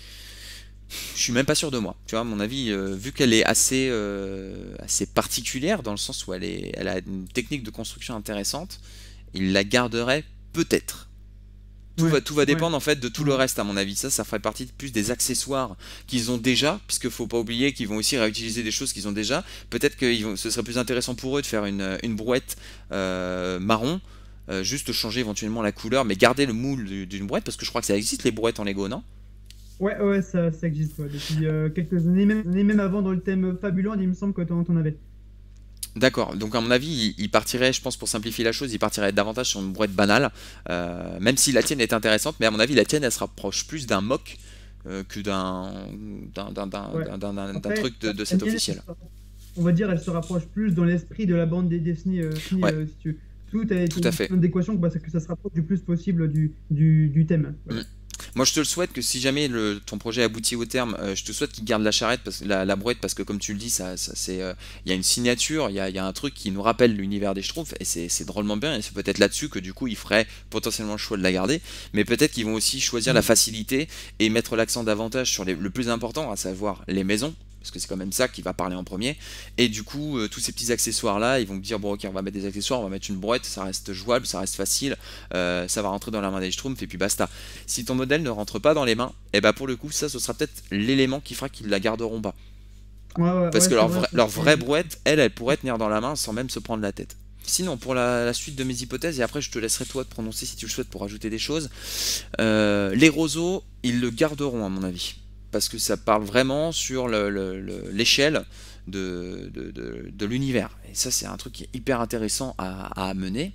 Je suis même pas sûr de moi. Tu vois, à mon avis, euh, vu qu'elle est assez, euh, assez particulière, dans le sens où elle, est, elle a une technique de construction intéressante, il la garderait peut-être. Tout Ouais, va, tout va ouais, dépendre en fait de tout le ouais. reste à mon avis. Ça, ça ferait partie de plus des accessoires qu'ils ont déjà, puisque faut pas oublier qu'ils vont aussi réutiliser des choses qu'ils ont déjà. Peut-être que ils vont- ce serait plus intéressant pour eux de faire une, une brouette euh, marron, euh, juste changer éventuellement la couleur, mais garder le moule du- d'une brouette, parce que je crois que ça existe les brouettes en Lego, non? Ouais, ouais, ça, ça existe ouais, depuis euh, quelques années, même, années, même avant dans le thème Fabuland, il me semble que t'en t'en avais. D'accord, donc à mon avis, il, il partirait, je pense pour simplifier la chose, il partirait davantage sur une brouette banale, euh, même si la tienne est intéressante, mais à mon avis, la tienne, elle se rapproche plus d'un mock euh, que d'un d'un d'un- d'un- Ouais. d'un- d'un- d'un Après, truc de, de la set mienne, elle officiel. se- on va dire, elle se rapproche plus dans l'esprit de la bande des Disney, euh, Disney, Ouais, euh, si tu veux. Tout a été tout à fait. en adéquation bah, que ça se rapproche du plus possible du, du, du thème. Mm. Voilà. Moi, je te le souhaite que si jamais le, ton projet aboutit au terme, euh, je te souhaite qu'il garde la charrette, parce, la, la brouette, parce que comme tu le dis, ça, ça, c'est, euh, il y a une signature, il y a, il y a un truc qui nous rappelle l'univers des Schtroumpfs, et c'est c'est drôlement bien, et c'est peut-être là-dessus que du coup, ils feraient potentiellement le choix de la garder, mais peut-être qu'ils vont aussi choisir la Mm. facilité et mettre l'accent davantage sur les- le plus important, à savoir les maisons. Parce que c'est quand même ça qui va parler en premier. Et du coup, euh, tous ces petits accessoires-là, ils vont me dire, bon ok, on va mettre des accessoires, on va mettre une brouette, ça reste jouable, ça reste facile, euh, ça va rentrer dans la main des Schtroumpfs, et puis basta. Si ton modèle ne rentre pas dans les mains, et bah pour le coup, ça, ce sera peut-être l'élément qui fera qu'ils la garderont pas. Ouais, ouais, Parce ouais, que c'est leur, vrai, vra- ça leur vraie serait. brouette, elle, elle pourrait tenir dans la main sans même se prendre la tête. Sinon, pour la, la suite de mes hypothèses, et après je te laisserai toi te prononcer si tu le souhaites pour ajouter des choses, euh, les roseaux, ils le garderont à mon avis. Parce que ça parle vraiment sur le- le- le- l'échelle de, de, de- de l'univers. Et ça, c'est un truc qui est hyper intéressant à, à amener.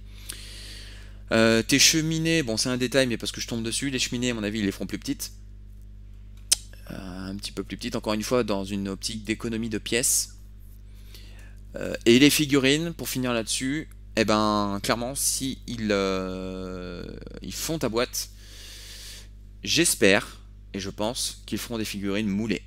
Euh, tes cheminées, bon, c'est un détail, mais parce que je tombe dessus, les cheminées, à mon avis, ils les feront plus petites. Euh, un petit peu plus petites, encore une fois, dans une optique d'économie de pièces. Euh, et les figurines, pour finir là-dessus, eh ben, clairement, si ils, euh, ils font ta boîte, j'espère et je pense qu'ils feront des figurines moulées.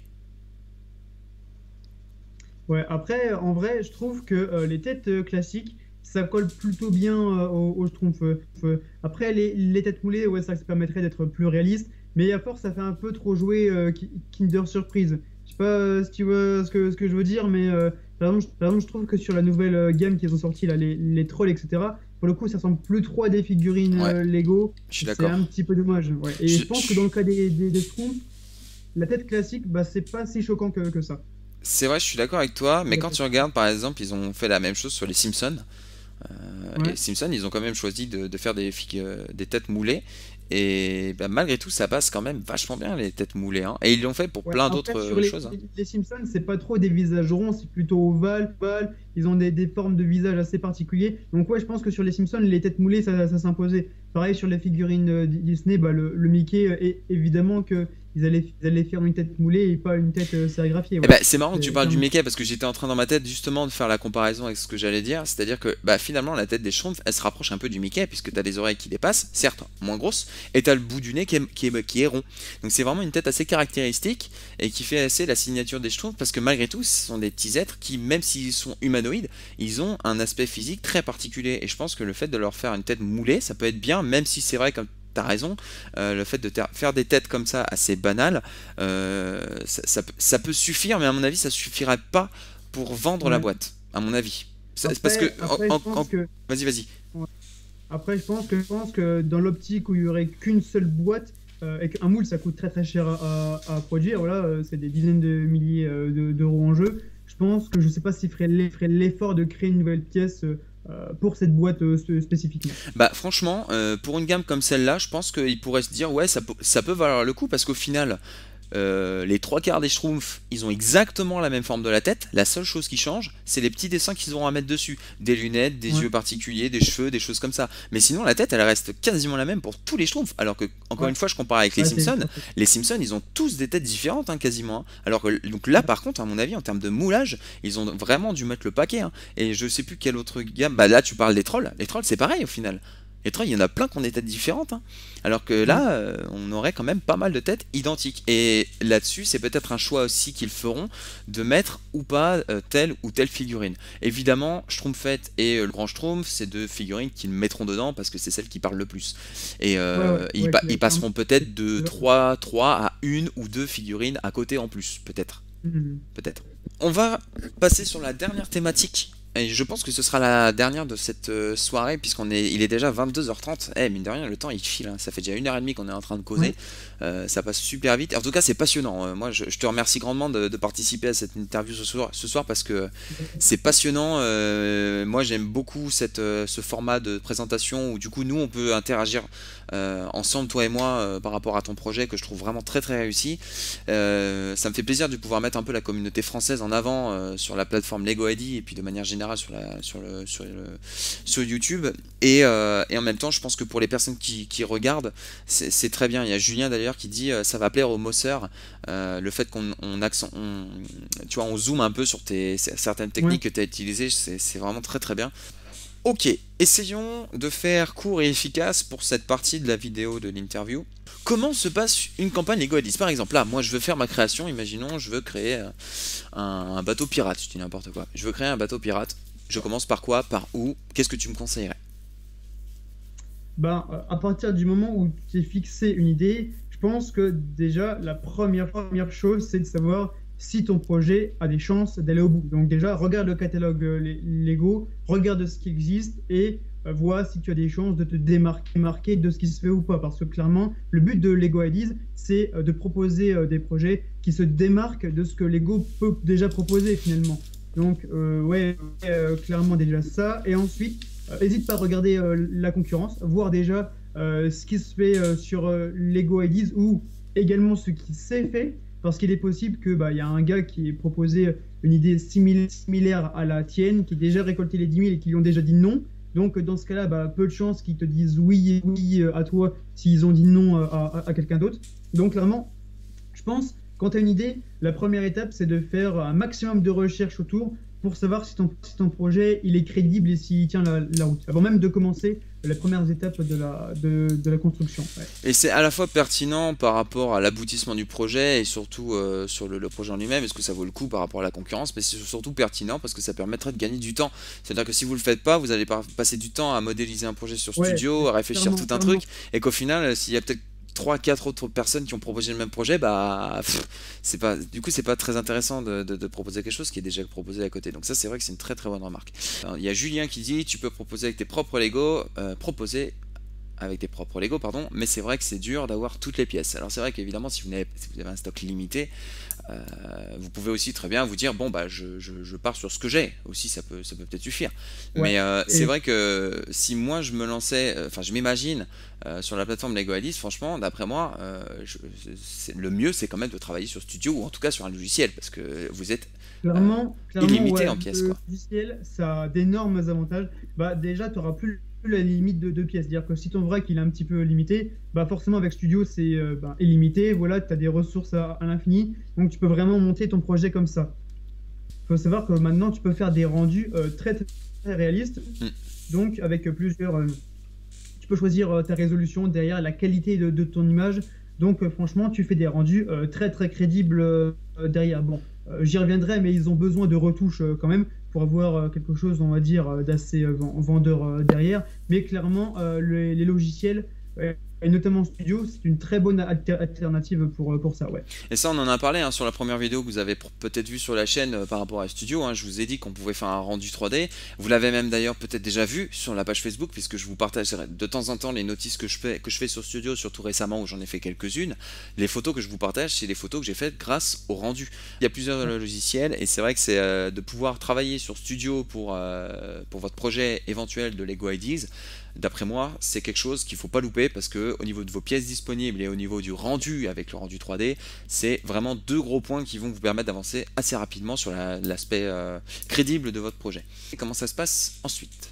Ouais, après, en vrai, je trouve que euh, les têtes euh, classiques, ça colle plutôt bien euh, au, au Schtroumpf. Euh, Après, les, les têtes moulées, ouais, ça, ça permettrait d'être plus réaliste, mais à force, ça fait un peu trop jouer euh, Ki- Kinder Surprise. Je sais pas euh, si tu vois ce que, ce que je veux dire, mais euh, par exemple, je, par exemple, je trouve que sur la nouvelle euh, gamme qu'ils ont sorti, là, les, les trolls, et cetera, pour le coup, ça ressemble plus trop à des figurines Ouais, euh, Lego. je suis C'est d'accord. un petit peu dommage. Ouais. Et Je- je pense que dans je- le cas des, des, des Schtroumpfs, la tête classique, bah, c'est pas si choquant que, que ça. C'est vrai, je suis d'accord avec toi, mais La quand tête- tu regardes, par exemple, ils ont fait la même chose sur les Simpsons. Euh, et les Ouais. Simpsons, ils ont quand même choisi de, de faire des, figu- euh, des têtes moulées. Et bah, malgré tout, ça passe quand même vachement bien, les têtes moulées, hein. Et ils l'ont fait pour Ouais, plein après, d'autres sur euh, les, choses, hein. les Simpsons, c'est pas trop des visages ronds, c'est plutôt ovale, ovale. Ils ont des, des formes de visage assez particuliers. Donc, ouais, je pense que sur les Simpsons, les têtes moulées, ça, ça s'imposait. Pareil sur les figurines euh, Di- Disney, bah, le, le Mickey, euh, et, évidemment que ils allaient, ils allaient faire une tête moulée et pas une tête euh, sérigraphiée. Eh Ouais. ben, c'est marrant que tu C'est parles du clairement. méca parce que j'étais en train dans ma tête justement de faire la comparaison avec ce que j'allais dire, c'est-à-dire que bah, finalement la tête des schtroumpfs elle se rapproche un peu du Mickey puisque tu as des oreilles qui dépassent, certes moins grosses, et tu as le bout du nez qui est, qui est, qui est rond. Donc c'est vraiment une tête assez caractéristique et qui fait assez la signature des schtroumpfs parce que malgré tout ce sont des petits êtres qui même s'ils sont humanoïdes, ils ont un aspect physique très particulier et je pense que le fait de leur faire une tête moulée ça peut être bien même si c'est vrai comme t'as raison, euh, le fait de ter- faire des têtes comme ça assez banales, euh, ça, ça peut ça peut suffire, mais à mon avis, ça suffirait pas pour vendre la Ouais. boîte, à mon avis. C'est parce que, Après, après, en- je en- pense en- que vas-y, vas-y. ouais. Après, je pense que, je pense que dans l'optique où il y aurait qu'une seule boîte, euh, et qu'un moule, ça coûte très très cher à, à- à produire, voilà, euh, c'est des dizaines de milliers euh, de- d'euros en jeu. Je pense que je sais pas s'il ferait l'e- ferait l'effort de créer une nouvelle pièce euh, euh, pour cette boîte euh, spé- spécifiquement. Bah franchement, euh, pour une gamme comme celle-là, je pense qu'il pourrait se dire ouais, ça peut, ça peut valoir le coup parce qu'au final, euh, les trois quarts des schtroumpfs, ils ont exactement la même forme de la tête. La seule chose qui change, c'est les petits dessins qu'ils auront à mettre dessus. Des lunettes, des Ouais, yeux particuliers, des cheveux, des choses comme ça. Mais sinon, la tête, elle reste quasiment la même pour tous les schtroumpfs. Alors que, encore ouais, une fois, je compare avec les ouais, c'est Simpsons. pas faux. Les Simpsons, ils ont tous des têtes différentes, hein, quasiment, hein. Alors que donc là, Ouais. par contre, à mon avis, en termes de moulage, ils ont vraiment dû mettre le paquet, hein. Et je sais plus quelle autre gamme. Bah là, tu parles des trolls. Les trolls, c'est pareil au final. Les trolls, il y en a plein qui ont des têtes différentes, hein. Alors que Ouais. là, euh, on aurait quand même pas mal de têtes identiques. Et là-dessus, c'est peut-être un choix aussi qu'ils feront de mettre ou pas euh, telle ou telle figurine. Évidemment, Schtroumpfette et euh, le Grand Schtroumpf, c'est deux figurines qu'ils mettront dedans parce que c'est celles qui parlent le plus. Et Ouais, ouais, euh, ils, ouais, pa- cla- ils clairement. passeront peut-être de trois trois à une ou deux figurines à côté en plus, peut-être. Mhm. Peut-être. On va passer sur la dernière thématique. Et je pense que ce sera la dernière de cette euh, soirée, puisqu'on est, il est déjà vingt-deux heures trente. Eh, mine de rien, le temps il file, hein. Ça fait déjà une heure et demie qu'on est en train de causer. Ouais. Euh, ça passe super vite. En tout cas, c'est passionnant. Euh, moi, je, je te remercie grandement de, de participer à cette interview ce soir, ce soir parce que c'est passionnant. Euh, moi, j'aime beaucoup cette, euh, ce format de présentation où du coup, nous, on peut interagir euh, ensemble, toi et moi, euh, par rapport à ton projet que je trouve vraiment très très réussi. Euh, ça me fait plaisir de pouvoir mettre un peu la communauté française en avant euh, sur la plateforme Lego I D et puis de manière générale sur, la, sur, le, sur, le, sur YouTube. Et, euh, et en même temps, je pense que pour les personnes qui, qui regardent, c'est c'est très bien. Il y a Julien d'ailleurs qui dit euh, ça va plaire aux mosseurs. Euh, le fait qu'on on accent, on, tu vois, on zoome un peu sur tes, certaines Ouais. techniques que tu as utilisées, c'est c'est vraiment très très bien. Ok, essayons de faire court et efficace pour cette partie de la vidéo de l'interview. Comment se passe une campagne Lego Alice? Par exemple, là, moi je veux faire ma création, imaginons, je veux créer euh, un, un bateau pirate, je dis n'importe quoi. Je veux créer un bateau pirate. Je commence par quoi? Par où? Qu'est-ce que tu me conseillerais? Ben, euh, à partir du moment où tu t'es fixé une idée, je pense que déjà, la première, première chose, c'est de savoir si ton projet a des chances d'aller au bout. Donc déjà, regarde le catalogue euh, les- Lego, regarde ce qui existe et euh, vois si tu as des chances de te démarquer marquer de ce qui se fait ou pas. Parce que clairement, le but de Lego Ideas, c'est euh, de proposer euh, des projets qui se démarquent de ce que Lego peut déjà proposer finalement. Donc, euh, ouais, euh, clairement déjà ça. Et ensuite, n'hésite pas à regarder euh, la concurrence, voir déjà euh, ce qui se fait euh, sur euh, Lego Ideas ou également ce qui s'est fait, parce qu'il est possible que bah, y a un gars qui ait proposé une idée simil- similaire à la tienne, qui a déjà récolté les dix mille et qui lui ont déjà dit non. Donc dans ce cas-là, bah, peu de chances qu'ils te disent oui et oui euh, à toi s'ils ont dit non euh, à, à- à quelqu'un d'autre. Donc clairement, je pense, quand tu as une idée, la première étape, c'est de faire un maximum de recherches autour pour savoir si ton, si ton projet il est crédible et s'il tient la, la route, avant même de commencer les premières étapes de la, de, de la construction. Ouais. Et c'est à la fois pertinent par rapport à l'aboutissement du projet et surtout euh, sur le, le projet en lui-même, est-ce que ça vaut le coup par rapport à la concurrence, mais c'est surtout pertinent parce que ça permettrait de gagner du temps. C'est-à-dire que si vous le faites pas, vous allez pas passer du temps à modéliser un projet sur Ouais, Studio, à réfléchir clairement, tout un clairement. truc, et qu'au final, euh, s'il y a peut-être trois quatre autres personnes qui ont proposé le même projet, bah pff, c'est pas du coup c'est pas très intéressant de, de- de proposer quelque chose qui est déjà proposé à côté. Donc ça c'est vrai que c'est une très très bonne remarque. Alors, il y a Julien qui dit tu peux proposer avec tes propres Lego, euh, proposer avec tes propres Lego, pardon, mais c'est vrai que c'est dur d'avoir toutes les pièces. Alors c'est vrai qu'évidemment, si vous avez, si vous avez un stock limité, euh, vous pouvez aussi très bien vous dire, bon, bah, je, je- je pars sur ce que j'ai, aussi, ça peut, ça peut peut-être suffire. Ouais. Mais euh, c'est Et vrai que si moi je me lançais, euh, enfin je m'imagine euh, sur la plateforme Lego Alice, franchement, d'après moi, euh, je- c'est- le mieux c'est quand même de travailler sur Studio, ou en tout cas sur un logiciel, parce que vous êtes euh, clairement, clairement, illimité ouais, en pièces, le quoi. logiciel, ça a d'énormes avantages. Bah, déjà, tu n'auras plus la limite de deux pièces. C'est-à-dire que si ton vrac il est un petit peu limité, bah forcément avec Studio c'est euh, bah, illimité. Voilà, tu as des ressources à, à l'infini. Donc tu peux vraiment monter ton projet comme ça. Il faut savoir que maintenant tu peux faire des rendus euh, très, très très réalistes. Mm. Donc avec plusieurs... euh, tu peux choisir euh, ta résolution derrière la qualité de, de ton image. Donc euh, franchement, tu fais des rendus euh, très très crédibles euh, derrière. Bon, euh, j'y reviendrai, mais ils ont besoin de retouches euh, quand même pour avoir euh, quelque chose, on va dire, euh, d'assez euh, vendeur euh, derrière. Mais clairement, euh, les, les logiciels, euh, et notamment Studio, c'est une très bonne alter alternative pour, pour ça. Ouais. Et ça, on en a parlé hein, sur la première vidéo que vous avez peut-être vue sur la chaîne euh, par rapport à Studio. Hein, je vous ai dit qu'on pouvait faire un rendu trois D. Vous l'avez même d'ailleurs peut-être déjà vu sur la page Facebook, puisque je vous partage de temps en temps les notices que je fais, que je fais sur Studio, surtout récemment où j'en ai fait quelques-unes. Les photos que je vous partage, c'est les photos que j'ai faites grâce au rendu. Il y a plusieurs logiciels et c'est vrai que c'est euh, de pouvoir travailler sur Studio pour, euh, pour votre projet éventuel de Lego Ideas. D'après moi, c'est quelque chose qu'il ne faut pas louper parce que au niveau de vos pièces disponibles et au niveau du rendu avec le rendu trois D, c'est vraiment deux gros points qui vont vous permettre d'avancer assez rapidement sur l'aspect la, euh, crédible de votre projet. Et comment ça se passe ensuite?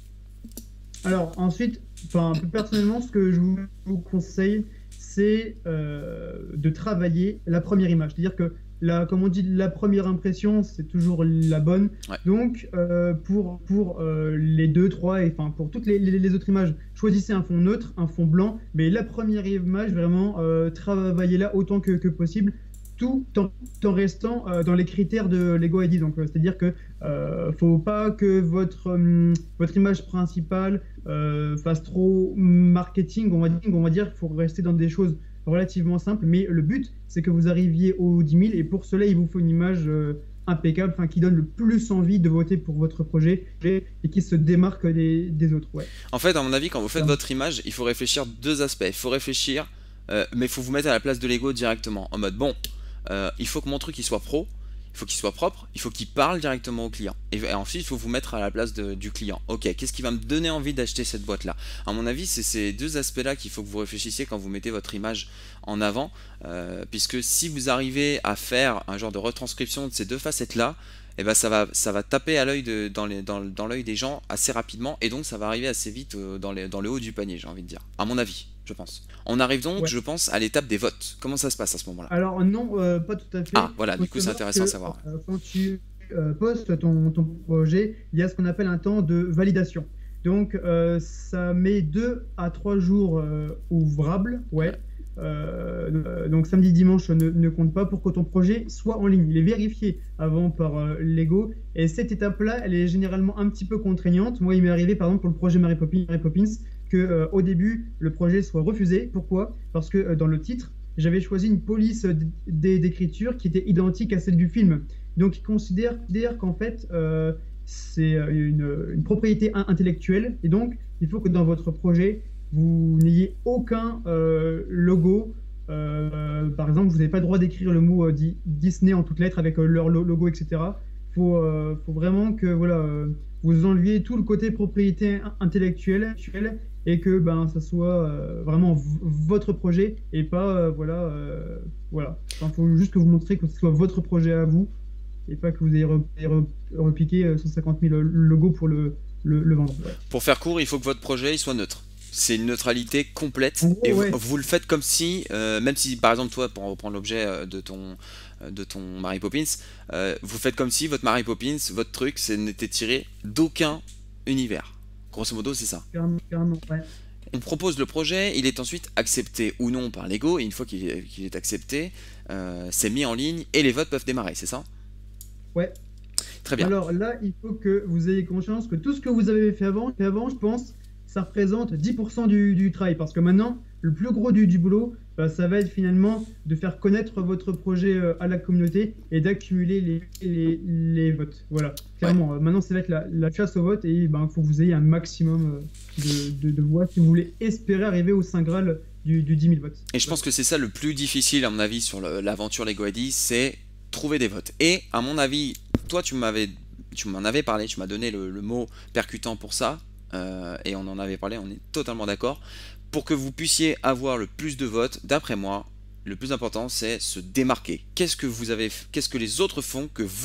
Alors ensuite, enfin, plus personnellement, ce que je vous, vous conseille, c'est euh, de travailler la première image. C'est-à-dire que la, comme on dit, la première impression, c'est toujours la bonne. Ouais. Donc, euh, pour, pour euh, les deux, trois, et enfin pour toutes les, les, les autres images, choisissez un fond neutre, un fond blanc, mais la première image, vraiment, euh, travaillez-la autant que, que possible, tout en, en restant euh, dans les critères de Lego I D. Donc, euh, c'est-à-dire que euh, faut pas que votre, hum, votre image principale euh, fasse trop marketing, on va dire. On va dire qu'il faut rester dans des choses relativement simple, mais le but, c'est que vous arriviez aux dix mille, et pour cela, il vous faut une image euh, impeccable, enfin, qui donne le plus envie de voter pour votre projet et qui se démarque des, des autres. Ouais. En fait, à mon avis, quand vous faites ouais. votre image, il faut réfléchir deux aspects. Il faut réfléchir, euh, mais il faut vous mettre à la place de Lego directement, en mode, bon, euh, il faut que mon truc il soit pro, il faut qu'il soit propre, il faut qu'il parle directement au client. Et, et ensuite, il faut vous mettre à la place de, du client. Ok, qu'est-ce qui va me donner envie d'acheter cette boîte-là? À mon avis, c'est ces deux aspects-là qu'il faut que vous réfléchissiez quand vous mettez votre image en avant. Euh, puisque si vous arrivez à faire un genre de retranscription de ces deux facettes-là, eh ben ça va, ça va taper à l'œil de, dans, les, dans, dans l'œil des gens assez rapidement. Et donc, ça va arriver assez vite euh, dans, les, dans le haut du panier, j'ai envie de dire. À mon avis. Je pense. On arrive donc, ouais. je pense, à l'étape des votes. Comment ça se passe à ce moment-là? Alors non, euh, pas tout à fait. Ah, voilà, du coup c'est intéressant que, à savoir. Euh, quand tu euh, postes ton, ton projet, il y a ce qu'on appelle un temps de validation. Donc euh, ça met deux à trois jours euh, ouvrables, ouais. ouais. Euh, donc samedi, dimanche ne, ne compte pas pour que ton projet soit en ligne. Il est vérifié avant par euh, Lego. Et cette étape-là, elle est généralement un petit peu contraignante. Moi, il m'est arrivé, par exemple, pour le projet Mary Poppins, Mary Poppins que euh, au début le projet soit refusé. Pourquoi? Parce que euh, dans le titre j'avais choisi une police d'écriture qui était identique à celle du film, donc ils considèrent qu'en fait euh, c'est une, une propriété intellectuelle, et donc il faut que dans votre projet vous n'ayez aucun euh, logo. Euh, par exemple, vous n'avez pas le droit d'écrire le mot euh, Disney en toutes lettres avec euh, leur logo, et cetera. Il faut, euh, faut vraiment que voilà, euh, vous enleviez tout le côté propriété intellectuelle et que ben, ça soit euh, vraiment votre projet et pas, euh, voilà, euh, voilà. Enfin, faut juste que vous montrez que ce soit votre projet à vous et pas que vous ayez, re re repiqué cent cinquante mille logos pour le, le, le vendre. Ouais. Pour faire court, il faut que votre projet il soit neutre. C'est une neutralité complète. En gros, et vous, ouais. vous le faites comme si, euh, même si par exemple toi, pour reprendre l'objet de ton, de ton Mary Poppins, euh, vous faites comme si votre Mary Poppins, votre truc, n'était tiré d'aucun univers. Grosso modo, c'est ça. Carrément, carrément, ouais. On propose le projet, il est ensuite accepté ou non par Lego, et une fois qu'il est, qu'il est accepté, euh, c'est mis en ligne et les votes peuvent démarrer, c'est ça? Ouais. Très bien. Alors là, il faut que vous ayez conscience que tout ce que vous avez fait avant, fait avant je pense, ça représente dix pour cent du, du travail. Parce que maintenant, le plus gros du, du boulot, bah, ça va être finalement de faire connaître votre projet euh, à la communauté et d'accumuler les, les, les votes. Voilà, clairement. Ouais. Euh, maintenant, ça va être la, la chasse au vote, et il bah, faut que vous ayez un maximum euh, de, de, de voix si vous voulez espérer arriver au Saint Graal du, du dix mille votes. Et je pense que c'est ça le plus difficile, à mon avis, sur l'aventure Lego Ideas, c'est trouver des votes. Et à mon avis, toi, tu m'avais, tu m'en avais parlé, tu m'as donné le, le mot percutant pour ça. Euh, et on en avait parlé, on est totalement d'accord. Pour que vous puissiez avoir le plus de votes, d'après moi, le plus important c'est se démarquer. Qu'est-ce que vous avez, qu'est-ce que les autres font que vous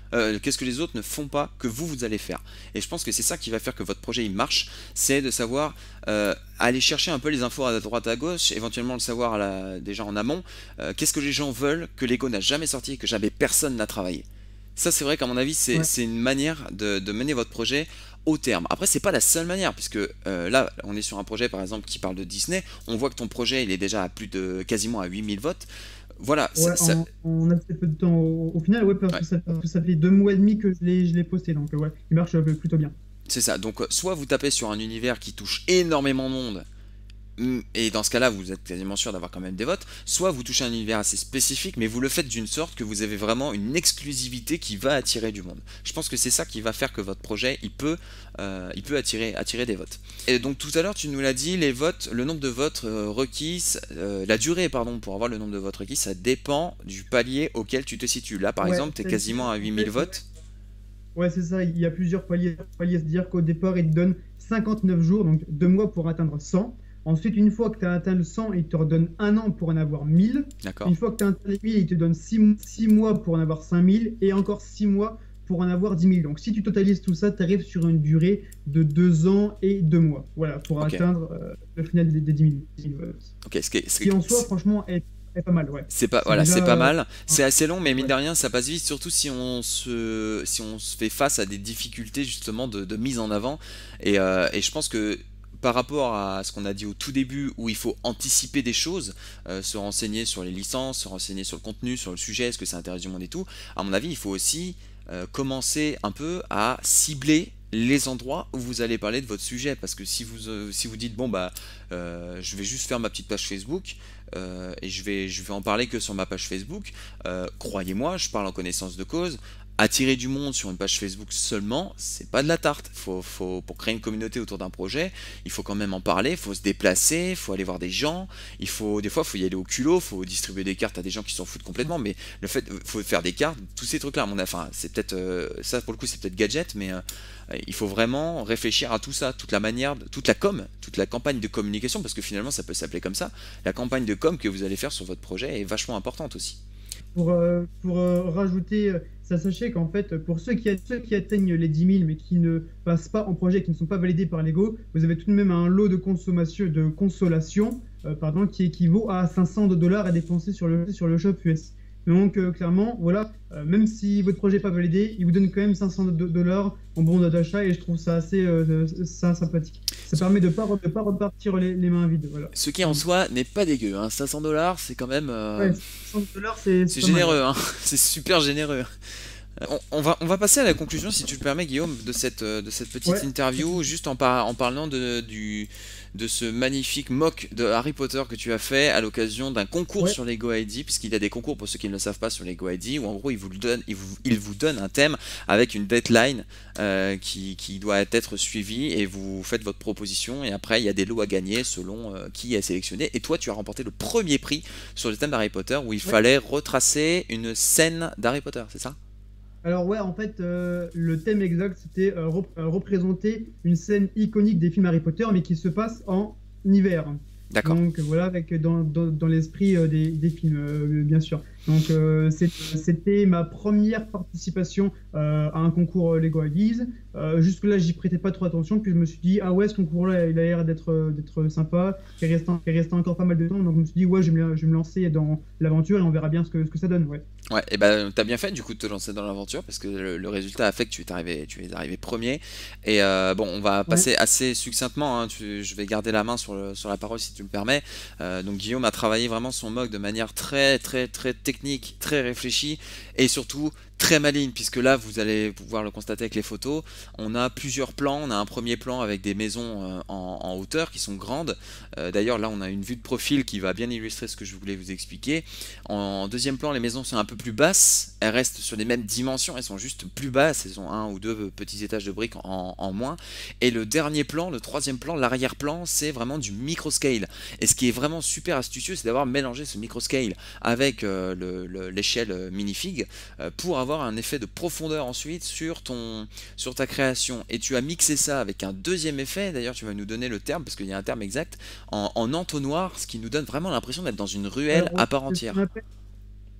euh, qu'est-ce que les autres ne font pas que vous, vous allez faire. Et je pense que c'est ça qui va faire que votre projet il marche, c'est de savoir euh, aller chercher un peu les infos à droite à gauche, éventuellement le savoir à la, déjà en amont, euh, qu'est-ce que les gens veulent que Lego n'a jamais sorti et que jamais personne n'a travaillé. Ça, c'est vrai qu'à mon avis, c'est Ouais. c'est une manière de, de mener votre projet au terme. Après, c'est pas la seule manière, puisque euh, là, on est sur un projet, par exemple, qui parle de Disney. On voit que ton projet, il est déjà à plus de quasiment à huit mille votes. Voilà, ça, Ouais, ça- en, en assez peu de temps au, au final, ouais, parce ouais, que ça, parce que ça fait deux mois et demi que je l'ai je l'ai posté, donc euh, ouais, il marche euh, plutôt bien. c'est ça. Donc, euh, soit vous tapez sur un univers qui touche énormément de monde, mm, et dans ce cas-là, vous êtes quasiment sûr d'avoir quand même des votes, soit vous touchez un univers assez spécifique, mais vous le faites d'une sorte que vous avez vraiment une exclusivité qui va attirer du monde. Je pense que c'est ça qui va faire que votre projet, il peut, euh, il peut attirer, attirer des votes. Et donc tout à l'heure, tu nous l'as dit, les votes, le nombre de votes euh, requis, euh, la durée, pardon, pour avoir le nombre de votes requis, ça dépend du palier auquel tu te situes. Là, par Ouais, exemple, tu es c'est-à-dire, quasiment à en huit mille fait, votes. ouais, c'est ça, il y a plusieurs paliers, paliers, c'est-à-dire qu'au départ, il te donne cinquante-neuf jours, donc deux mois pour atteindre cent. Ensuite, une fois que tu as atteint le cent, il te redonne un an pour en avoir mille. D'accord? Une fois que tu as atteint les mille, il te donne six mois pour en avoir cinq mille et encore six mois pour en avoir dix mille. Donc, si tu totalises tout ça, tu arrives sur une durée de deux ans et deux mois. Voilà, pour Ok. atteindre euh, le final des, des dix mille votes. Ok, ce qui est, Ce ce qui, en soi, qui- franchement, est, est pas mal, ouais. C'est pas, C'est voilà, déjà. c'est pas euh, mal. un- C'est assez long, mais mine ouais. de rien, ça passe vite, surtout si on se, si on se fait face à des difficultés justement de, de mise en avant. Et, euh, et je pense que par rapport à ce qu'on a dit au tout début, où il faut anticiper des choses, euh, se renseigner sur les licences, se renseigner sur le contenu, sur le sujet, est-ce que ça intéresse du monde et tout, à mon avis, il faut aussi euh, commencer un peu à cibler les endroits où vous allez parler de votre sujet. Parce que si vous, euh, si vous dites, bon, bah, euh, je vais juste faire ma petite page Facebook, euh, et je vais, je vais en parler que sur ma page Facebook. Euh, croyez-moi, je parle en connaissance de cause. Attirer du monde sur une page Facebook seulement, c'est pas de la tarte. Faut, faut, pour créer une communauté autour d'un projet, il faut quand même en parler, il faut se déplacer, il faut aller voir des gens, il faut, des fois, il faut y aller au culot, il faut distribuer des cartes à des gens qui s'en foutent complètement, mais le fait, faut faire des cartes, tous ces trucs-là, mon enfin, c'est peut-être, euh, ça pour le coup, c'est peut-être gadget, mais euh, il faut vraiment réfléchir à tout ça, toute la manière, toute la com, toute la campagne de communication, parce que finalement, ça peut s'appeler comme ça. La campagne de com que vous allez faire sur votre projet est vachement importante aussi. Pour, euh, pour euh, rajouter, euh, ça, sachez qu'en fait, pour ceux qui, a- ceux qui atteignent les dix mille mais qui ne passent pas en projet, qui ne sont pas validés par Lego, vous avez tout de même un lot de consommation, de consolation, euh, pardon, qui équivaut à cinq cents dollars à dépenser sur le, sur le shop U S. Donc, euh, clairement, voilà, euh, même si votre projet n'est pas validé, il vous donne quand même cinq cents dollars en bon d'achat et je trouve ça assez euh, ça, sympathique. Ça permet de ne pas, de pas repartir les, les mains vides. Voilà. Ce qui en soi n'est pas dégueu, hein. cinq cents dollars, c'est quand même, euh, Ouais, cinq cents dollars, c'est c'est pas mal. généreux, hein. C'est super généreux. On, on va, on va passer à la conclusion, si tu le permets, Guillaume, de cette, euh, de cette petite Ouais. interview, juste en, par- en parlant de, du, de ce magnifique mock de Harry Potter que tu as fait à l'occasion d'un concours Ouais. sur Lego I D, puisqu'il y a des concours pour ceux qui ne le savent pas sur Lego I D, où en gros il vous, le donne, il vous, il vous donne un thème avec une deadline euh, qui, qui doit être suivie, et vous faites votre proposition, et après il y a des lots à gagner selon euh, qui est sélectionné. Et toi, tu as remporté le premier prix sur le thème d'Harry Potter, où il Ouais. fallait retracer une scène d'Harry Potter, c'est ça? Alors ouais, en fait, euh, le thème exact, c'était euh, rep- euh, représenter une scène iconique des films Harry Potter, mais qui se passe en hiver. D'accord. Donc voilà, avec dans, dans, dans l'esprit euh, des, des films, euh, bien sûr. Donc euh, c'est- c'était ma première participation euh, à un concours euh, Lego Ideas. Euh, jusque-là, j'y prêtais pas trop attention, puis je me suis dit, ah ouais, ce concours-là, il a l'air d'être euh, d'être sympa, il reste, il reste encore pas mal de temps, donc je me suis dit, ouais, je vais me, je vais me lancer dans l'aventure et on verra bien ce que, ce que ça donne, ouais. Ouais, et ben t'as bien fait du coup de te lancer dans l'aventure, parce que le, le résultat a fait que tu es arrivé, tu es arrivé premier. Et euh, bon, on va Ouais. passer assez succinctement, hein, tu- je vais garder la main sur, le- sur la parole si tu me permets. Euh, donc Guillaume a travaillé vraiment son mock de manière très très très technique, très réfléchie, et surtout très maligne, puisque là vous allez pouvoir le constater avec les photos. On a plusieurs plans, on a un premier plan avec des maisons euh, en, en hauteur qui sont grandes. Euh, D'ailleurs là on a une vue de profil qui va bien illustrer ce que je voulais vous expliquer. En deuxième plan, les maisons sont un peu plus basses, elles restent sur les mêmes dimensions, elles sont juste plus basses, elles ont un ou deux petits étages de briques en, en moins. Et le dernier plan, le troisième plan, l'arrière-plan, c'est vraiment du microscale. Et ce qui est vraiment super astucieux, c'est d'avoir mélangé ce microscale avec euh, le- le- l'échelle euh, minifig euh, pour avoir un effet de profondeur ensuite sur, ton, sur ta création. Et tu as mixé ça avec un deuxième effet, d'ailleurs tu vas nous donner le terme, parce qu'il y a un terme exact, en, en entonnoir, ce qui nous donne vraiment l'impression d'être dans une ruelle Alors, ouais, à part c'est ce qu'on entière. appelle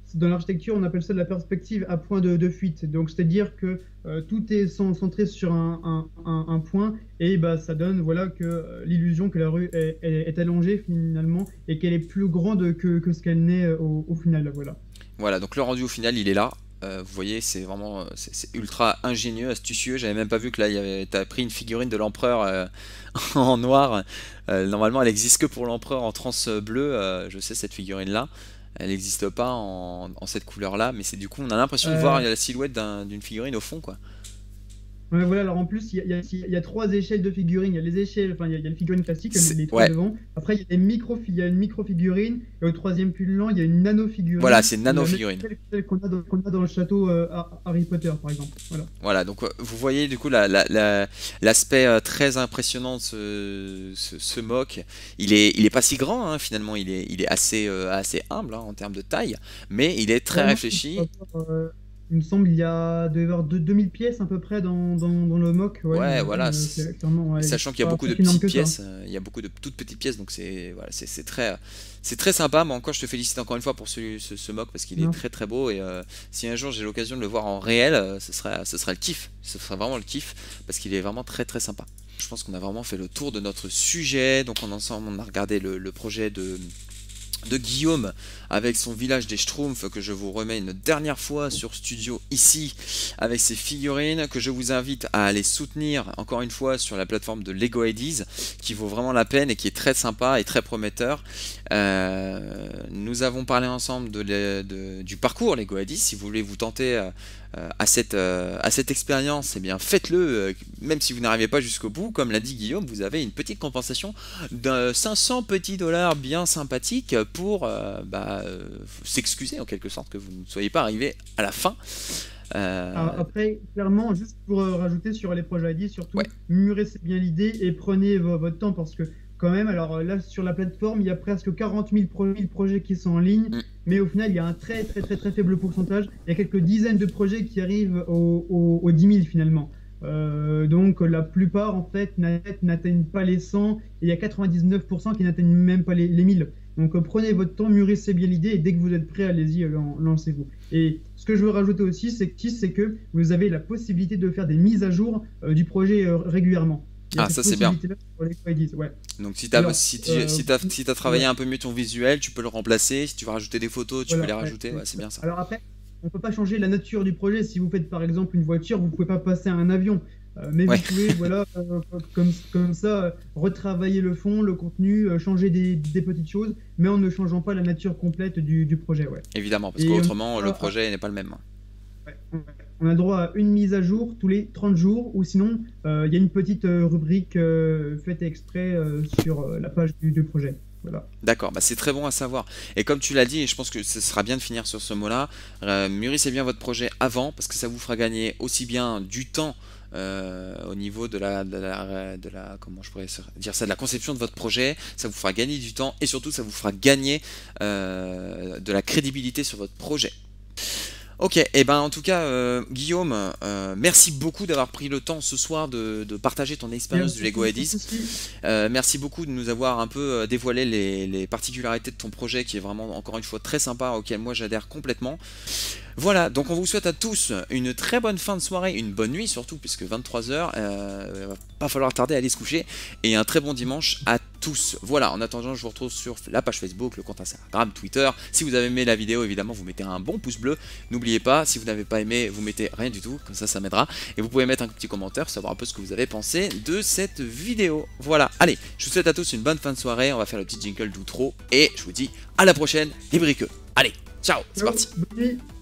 dans l'architecture, on appelle ça de la perspective à point de, de fuite. Donc, c'est-à-dire que euh, tout est centré sur un, un, un, un point et bah, ça donne voilà, que euh, l'illusion que la rue est, est, est allongée finalement et qu'elle est plus grande que, que ce qu'elle n'est au, au final. Voilà. Voilà, donc le rendu au final, il est là. Euh, vous voyez, c'est vraiment c'est ultra ingénieux, astucieux. J'avais même pas vu que là, tu as pris une figurine de l'empereur euh, en noir. Euh, normalement, elle existe que pour l'empereur en trans bleu. Euh, je sais, cette figurine-là. Elle n'existe pas en, en cette couleur-là, mais c'est du coup, on a l'impression de Euh, voir la silhouette d'une un, figurine au fond, quoi. Ouais, voilà, alors en plus, il y, a, il y a trois échelles de figurines. Il y a les échelles, enfin, il y a, il y a les figurines classiques, les trois ouais. devant. Après, il y a des micro, il y a une micro-figurine. Et au troisième plus lent, il y a une nano-figurine. Voilà, c'est une nano-figurine. Celle qu'on a, qu a dans le château euh, Harry Potter, par exemple. Voilà, voilà donc vous voyez du coup l'aspect la, la, la, très impressionnant de ce, ce, ce mock. Il est, il est pas si grand, hein, finalement, il est, il est assez, euh, assez humble hein, en termes de taille, mais il est très ouais, réfléchi. Euh, Il me semble qu'il y a deux mille pièces à peu près dans, dans, dans le mock. Ouais, ouais voilà. Euh, ouais, sachant qu'il y a beaucoup de petites pièces, euh, il y a beaucoup de toutes petites pièces, donc c'est voilà, c'est très, c'est très sympa. Mais encore, je te félicite encore une fois pour ce, ce, ce mock parce qu'il est très très beau. Et euh, si un jour j'ai l'occasion de le voir en réel, euh, ce serait, ce serait le kiff. Ce serait vraiment le kiff parce qu'il est vraiment très très sympa. Je pense qu'on a vraiment fait le tour de notre sujet. Donc en ensemble, on a regardé le, le projet de de Guillaume avec son village des Schtroumpfs que je vous remets une dernière fois sur Studio ici avec ses figurines, que je vous invite à aller soutenir encore une fois sur la plateforme de Lego Ideas qui vaut vraiment la peine et qui est très sympa et très prometteur. Euh, nous avons parlé ensemble de, de, du parcours Lego Ideas. Si vous voulez vous tenter euh, à cette, euh, à cette expérience, eh bien faites-le, euh, même si vous n'arrivez pas jusqu'au bout. Comme l'a dit Guillaume, vous avez une petite compensation de cinq cents petits dollars bien sympathiques pour euh, bah, euh, s'excuser en quelque sorte que vous ne soyez pas arrivé à la fin. Euh... Alors après, clairement, juste pour euh, rajouter sur les projets I D, surtout, ouais. mûrissez bien l'idée et prenez votre temps parce que quand même, alors là sur la plateforme, il y a presque quarante mille projets qui sont en ligne, mm. mais au final, il y a un très très très très faible pourcentage. Il y a quelques dizaines de projets qui arrivent aux, aux, aux dix mille finalement. Euh, donc la plupart en fait n'atteignent pas les cent et il y a quatre-vingt-dix-neuf pour cent qui n'atteignent même pas les, les mille. Donc euh, prenez votre temps, mûrissez bien l'idée et dès que vous êtes prêt, allez-y, euh, lancez-vous. Et ce que je veux rajouter aussi, c'est que vous avez la possibilité de faire des mises à jour euh, du projet euh, régulièrement. Ah, ça c'est bien. Ouais. Donc si tu as si euh, si si travaillé ouais. un peu mieux ton visuel, tu peux le remplacer. Si tu veux rajouter des photos, tu voilà, peux les rajouter. Ouais, ouais, c'est bien ça. Alors après, on peut pas changer la nature du projet. Si vous faites par exemple une voiture, vous pouvez pas passer à un avion. Euh, mais ouais. vous pouvez, voilà, euh, comme, comme ça, euh, retravailler le fond, le contenu, euh, changer des, des petites choses, mais en ne changeant pas la nature complète du, du projet. Ouais. Évidemment, parce qu'autrement, euh, le projet n'est pas le même. Ouais, ouais. On a droit à une mise à jour tous les trente jours, ou sinon, il euh, y a une petite euh, rubrique euh, faite exprès euh, sur euh, la page du, du projet. Voilà. D'accord, bah c'est très bon à savoir. Et comme tu l'as dit, et je pense que ce sera bien de finir sur ce mot-là, euh, mûrissez bien votre projet avant, parce que ça vous fera gagner aussi bien du temps euh, au niveau de la, de la, de la, comment je pourrais dire ça, de la conception de votre projet, ça vous fera gagner du temps, et surtout ça vous fera gagner euh, de la crédibilité sur votre projet. Ok, et eh ben en tout cas, euh, Guillaume, euh, merci beaucoup d'avoir pris le temps ce soir de, de partager ton expérience du Lego Ideas. Euh, merci beaucoup de nous avoir un peu dévoilé les, les particularités de ton projet qui est vraiment encore une fois très sympa, auquel moi j'adhère complètement. Voilà, donc on vous souhaite à tous une très bonne fin de soirée, une bonne nuit surtout, puisque vingt-trois heures, euh, va pas falloir tarder à aller se coucher, et un très bon dimanche à tous. Voilà, en attendant, je vous retrouve sur la page Facebook, le compte Instagram, Twitter. Si vous avez aimé la vidéo, évidemment, vous mettez un bon pouce bleu. N'oubliez pas, si vous n'avez pas aimé, vous mettez rien du tout, comme ça, ça m'aidera. Et vous pouvez mettre un petit commentaire, savoir un peu ce que vous avez pensé de cette vidéo. Voilà, allez, je vous souhaite à tous une bonne fin de soirée. On va faire le petit jingle d'outro, et je vous dis à la prochaine, les briqueux. Allez, ciao, c'est parti.